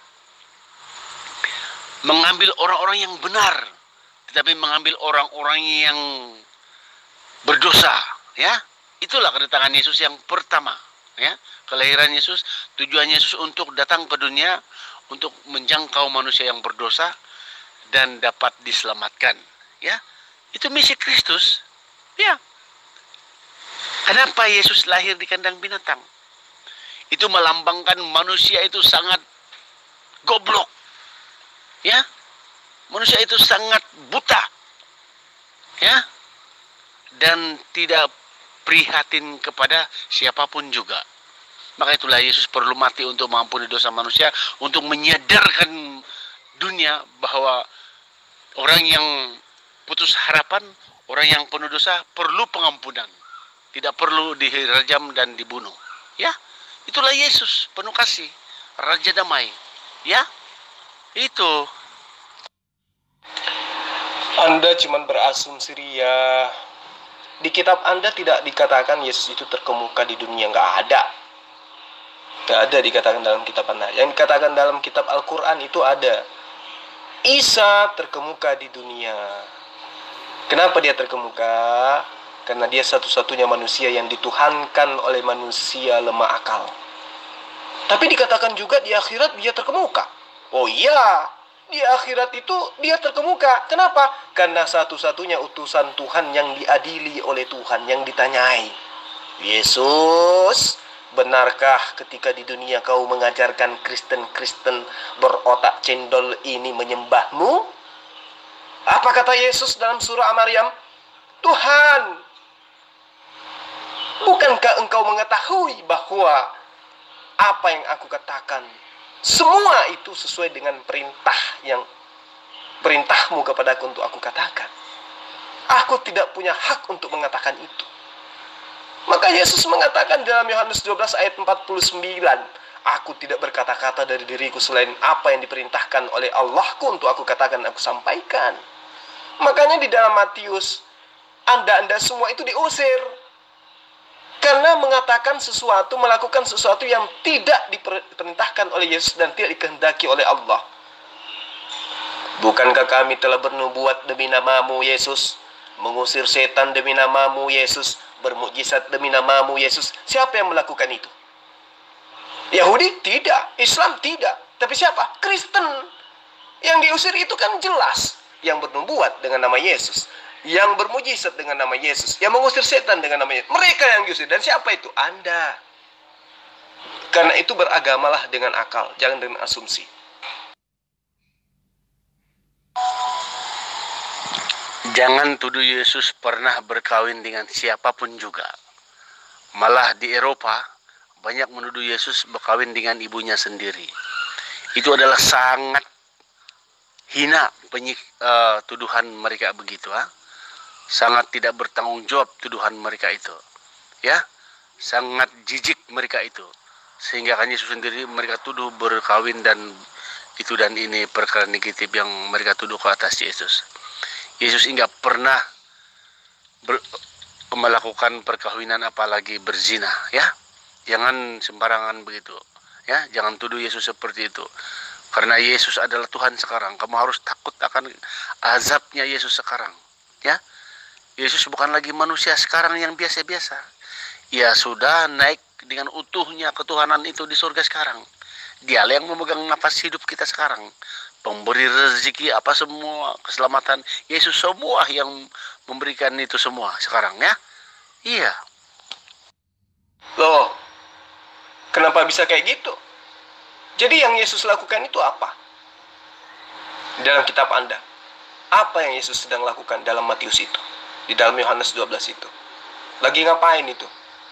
mengambil orang-orang yang benar, tetapi mengambil orang-orang yang berdosa, ya. Itulah kedatangan Yesus yang pertama, ya. Kelahiran Yesus, tujuan Yesus untuk datang ke dunia untuk menjangkau manusia yang berdosa dan dapat diselamatkan, ya. Itu misi Kristus, ya. Kenapa Yesus lahir di kandang binatang? Itu melambangkan manusia itu sangat goblok, ya. Manusia itu sangat buta, ya, dan tidak prihatin kepada siapapun juga. Maka itulah Yesus perlu mati untuk mengampuni dosa manusia, untuk menyadarkan dunia bahwa orang yang putus harapan, orang yang penuh dosa perlu pengampunan, tidak perlu dirajam dan dibunuh, ya. Itulah Yesus, penuh kasih, Raja Damai, ya. Itu. Anda cuma berasumsi ria. Di kitab Anda tidak dikatakan Yesus itu terkemuka di dunia, nggak ada. Nggak ada dikatakan dalam kitab Anda. Yang dikatakan dalam kitab Al-Quran itu ada. Isa terkemuka di dunia. Kenapa dia terkemuka? Karena dia satu-satunya manusia yang dituhankan oleh manusia lemah akal. Tapi dikatakan juga di akhirat dia terkemuka. Oh iya, di akhirat itu dia terkemuka. Kenapa? Karena satu-satunya utusan Tuhan yang diadili oleh Tuhan, yang ditanyai. Yesus, benarkah ketika di dunia kau mengajarkan Kristen-Kristen berotak cendol ini menyembahmu? Apa kata Yesus dalam surah Maryam? Tuhan, bukankah engkau mengetahui bahwa apa yang aku katakan semua itu sesuai dengan perintahmu kepadaku untuk aku katakan. Aku tidak punya hak untuk mengatakan itu. Maka Yesus mengatakan dalam Yohanes 12 ayat 49, aku tidak berkata-kata dari diriku selain apa yang diperintahkan oleh Allahku untuk aku katakan, aku sampaikan. Makanya di dalam Matius, Anda semua itu diusir. Karena mengatakan sesuatu, melakukan sesuatu yang tidak diperintahkan oleh Yesus dan tidak dikehendaki oleh Allah. Bukankah kami telah bernubuat demi namamu Yesus, mengusir setan demi namamu Yesus, bermukjizat demi namamu Yesus? Siapa yang melakukan itu? Yahudi tidak, Islam tidak. Tapi siapa? Kristen. Yang diusir itu kan jelas, yang bernubuat dengan nama Yesus, yang bermujizat dengan nama Yesus, yang mengusir setan dengan nama Yesus. Mereka yang diusir. Dan siapa itu? Anda. Karena itu beragamalah dengan akal, jangan dengan asumsi. Jangan tuduh Yesus pernah berkawin dengan siapapun juga. Malah di Eropa banyak menuduh Yesus berkawin dengan ibunya sendiri. Itu adalah sangat hina tuduhan mereka begitu, ha? Sangat tidak bertanggung jawab tuduhan mereka itu, ya, sangat jijik mereka itu, sehingga kan Yesus sendiri mereka tuduh berkawin dan itu dan ini perkara negatif yang mereka tuduh ke atas Yesus. Yesus enggak pernah melakukan perkawinan apalagi berzina, ya. Jangan sembarangan begitu, ya. Jangan tuduh Yesus seperti itu. Karena Yesus adalah Tuhan sekarang. Kamu harus takut akan azabnya Yesus sekarang, ya. Yesus bukan lagi manusia sekarang yang biasa-biasa. Ia sudah naik dengan utuhnya ketuhanan itu di surga sekarang. Dialah yang memegang nafas hidup kita sekarang. Pemberi rezeki apa semua, keselamatan. Yesus semua yang memberikan itu semua sekarang ya. Iya. Loh, kenapa bisa kayak gitu? Jadi yang Yesus lakukan itu apa? Dalam kitab Anda, apa yang Yesus sedang lakukan dalam Matius itu? Di dalam Yohanes 12 itu. Lagi ngapain itu?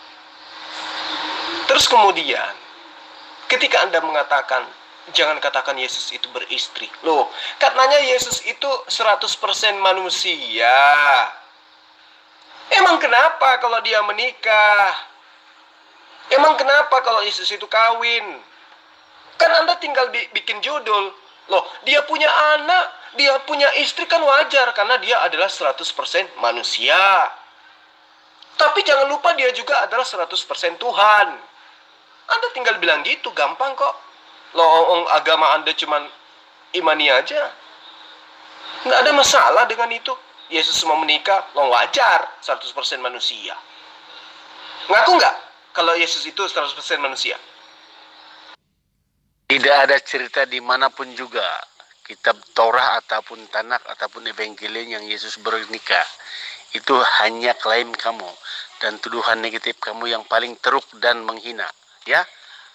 Terus kemudian, ketika Anda mengatakan, jangan katakan Yesus itu beristri. Loh, katanya Yesus itu 100% manusia. Emang kenapa kalau dia menikah? Emang kenapa kalau Yesus itu kawin? Kan Anda tinggal bikin judul. Loh, dia punya anak, dia punya istri kan wajar karena dia adalah 100% manusia. Tapi jangan lupa dia juga adalah 100% Tuhan. Anda tinggal bilang gitu, gampang kok. Loh, agama Anda cuman imani aja. Nggak ada masalah dengan itu. Yesus mau menikah, loh wajar, 100% manusia. Ngaku nggak kalau Yesus itu 100% manusia? Tidak ada cerita dimanapun juga, kitab Torah ataupun Tanakh ataupun Evangelium yang Yesus bernikah. Itu hanya klaim kamu dan tuduhan negatif kamu yang paling teruk dan menghina. Ya,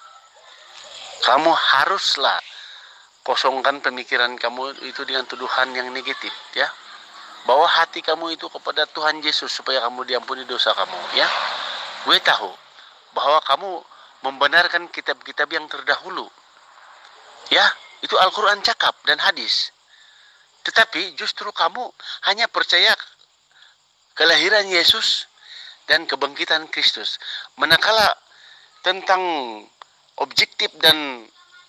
kamu haruslah kosongkan pemikiran kamu itu dengan tuduhan yang negatif. Ya, bawa hati kamu itu kepada Tuhan Yesus supaya kamu diampuni dosa kamu. Ya, gue tahu bahwa kamu membenarkan kitab-kitab yang terdahulu. Ya, itu Al-Quran cakap dan hadis. Tetapi justru kamu hanya percaya kelahiran Yesus dan kebangkitan Kristus. Manakala tentang objektif dan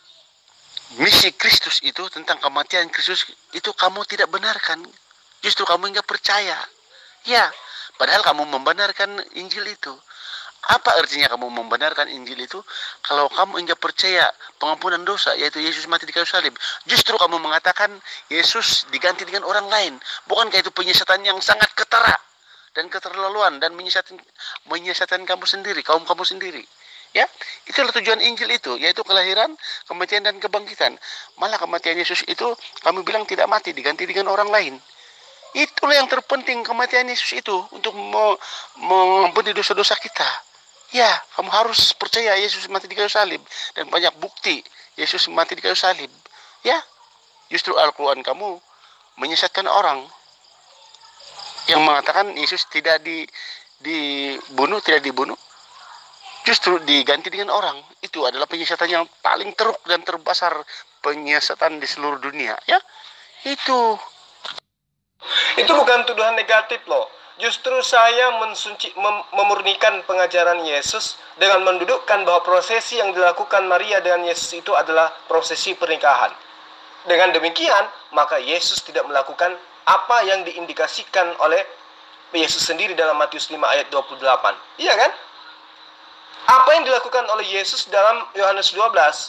misi Kristus itu, tentang kematian Kristus itu kamu tidak benarkan. Justru kamu enggak percaya. Ya, padahal kamu membenarkan Injil itu. Apa artinya kamu membenarkan Injil itu? Kalau kamu enggak percaya pengampunan dosa, yaitu Yesus mati di kayu salib, justru kamu mengatakan Yesus diganti dengan orang lain. Bukankah itu penyesatan yang sangat ketara dan keterlaluan dan menyesatkan kamu sendiri, kaum kamu sendiri? Ya, itulah tujuan Injil itu, yaitu kelahiran, kematian dan kebangkitan. Malah kematian Yesus itu kami bilang tidak mati, diganti dengan orang lain. Itulah yang terpenting, kematian Yesus itu untuk mengampuni dosa-dosa kita. Ya, kamu harus percaya Yesus mati di kayu salib dan banyak bukti Yesus mati di kayu salib. Ya, justru Al-Quran kamu menyesatkan orang yang mengatakan Yesus tidak dibunuh, justru diganti dengan orang. Itu adalah penyesatan yang paling teruk dan terbesar, penyesatan di seluruh dunia. Ya, itu bukan tuduhan negatif loh. Justru saya memurnikan pengajaran Yesus dengan mendudukkan bahwa prosesi yang dilakukan Maria dengan Yesus itu adalah prosesi pernikahan. Dengan demikian, maka Yesus tidak melakukan apa yang diindikasikan oleh Yesus sendiri dalam Matius 5 ayat 28. Iya kan? Apa yang dilakukan oleh Yesus dalam Yohanes 12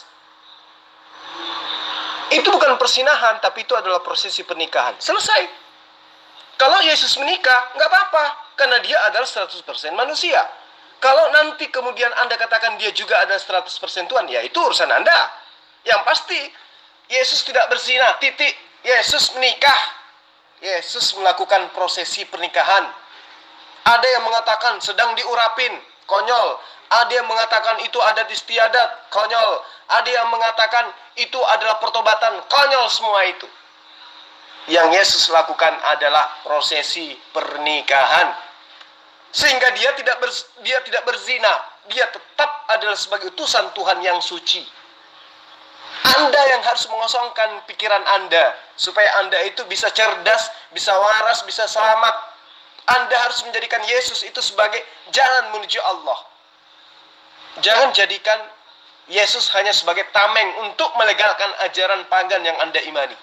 itu bukan persinahan, tapi itu adalah prosesi pernikahan. Selesai. Kalau Yesus menikah, nggak apa-apa, karena dia adalah 100% manusia. Kalau nanti kemudian Anda katakan dia juga adalah 100% Tuhan, ya itu urusan Anda. Yang pasti, Yesus tidak berzina, titik. Yesus menikah. Yesus melakukan prosesi pernikahan. Ada yang mengatakan sedang diurapin, konyol. Ada yang mengatakan itu adat istiadat, konyol. Ada yang mengatakan itu adalah pertobatan, konyol semua itu. Yang Yesus lakukan adalah prosesi pernikahan. Sehingga dia tidak berzina. Dia tetap adalah sebagai utusan Tuhan yang suci. Anda yang harus mengosongkan pikiran Anda supaya Anda itu bisa cerdas, bisa waras, bisa selamat. Anda harus menjadikan Yesus itu sebagai jalan menuju Allah. Jangan jadikan Yesus hanya sebagai tameng untuk melegalkan ajaran pagan yang Anda imani.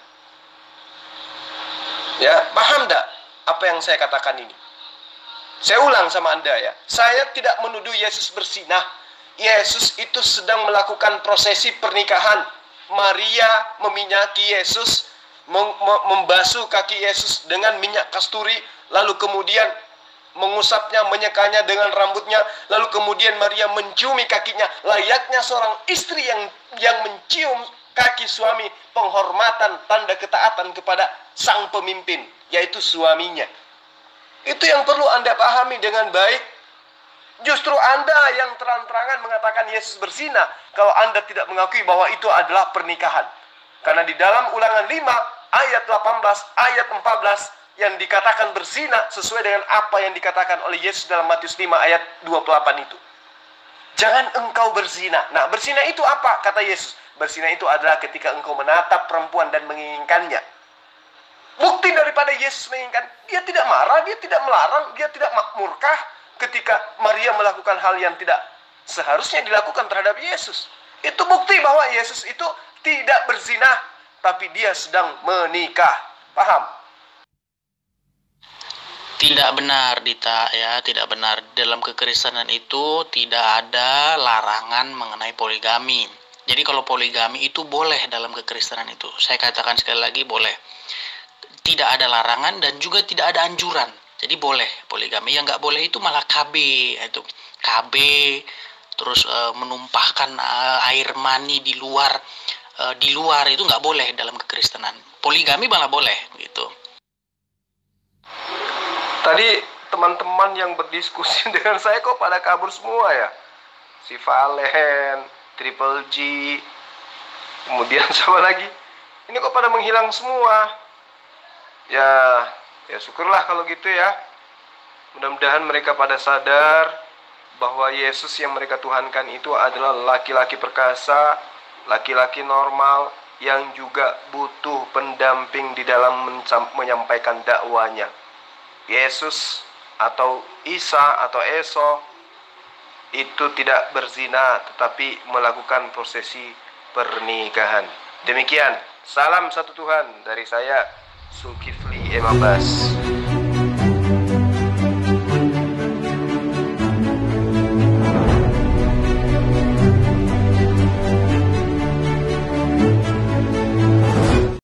Ya, paham tak apa yang saya katakan ini? Saya ulang sama Anda ya. Saya tidak menuduh Yesus bersinah. Yesus itu sedang melakukan prosesi pernikahan. Maria meminyaki Yesus, membasuh kaki Yesus dengan minyak kasturi, lalu kemudian mengusapnya, menyekanya dengan rambutnya, lalu kemudian Maria menciumi kakinya, layaknya seorang istri yang mencium kaki suami, penghormatan, tanda ketaatan kepada sang pemimpin, yaitu suaminya. Itu yang perlu Anda pahami dengan baik. Justru Anda yang terang-terangan mengatakan Yesus berzina kalau Anda tidak mengakui bahwa itu adalah pernikahan. Karena di dalam Ulangan 5 ayat 18, ayat 14 yang dikatakan berzina sesuai dengan apa yang dikatakan oleh Yesus dalam Matius 5 ayat 28 itu. Jangan engkau berzina. Nah, berzina itu apa? Kata Yesus. Berzina itu adalah ketika engkau menatap perempuan dan menginginkannya. Bukti daripada Yesus menginginkan, dia tidak marah, dia tidak melarang, dia tidak murka ketika Maria melakukan hal yang tidak seharusnya dilakukan terhadap Yesus. Itu bukti bahwa Yesus itu tidak berzina, tapi dia sedang menikah. Paham? Tidak benar, Dita, ya, tidak benar. Dalam kekristenan itu tidak ada larangan mengenai poligami. Jadi kalau poligami itu boleh dalam kekristenan itu. Saya katakan sekali lagi, boleh. Tidak ada larangan dan juga tidak ada anjuran. Jadi boleh poligami. Yang nggak boleh itu malah KB, itu KB, terus menumpahkan air mani di luar itu nggak boleh dalam kekristenan. Poligami malah boleh, gitu. Tadi teman-teman yang berdiskusi dengan saya kok pada kabur semua ya. Si Valen, Triple G, kemudian siapa lagi? Ini kok pada menghilang semua. Ya syukurlah kalau gitu ya. Mudah-mudahan mereka pada sadar bahwa Yesus yang mereka tuhankan itu adalah laki-laki perkasa, laki-laki normal yang juga butuh pendamping di dalam menyampaikan dakwanya. Yesus atau Isa atau Eso itu tidak berzina tetapi melakukan prosesi pernikahan. Demikian, salam satu Tuhan dari saya, Zulkifli Emabas.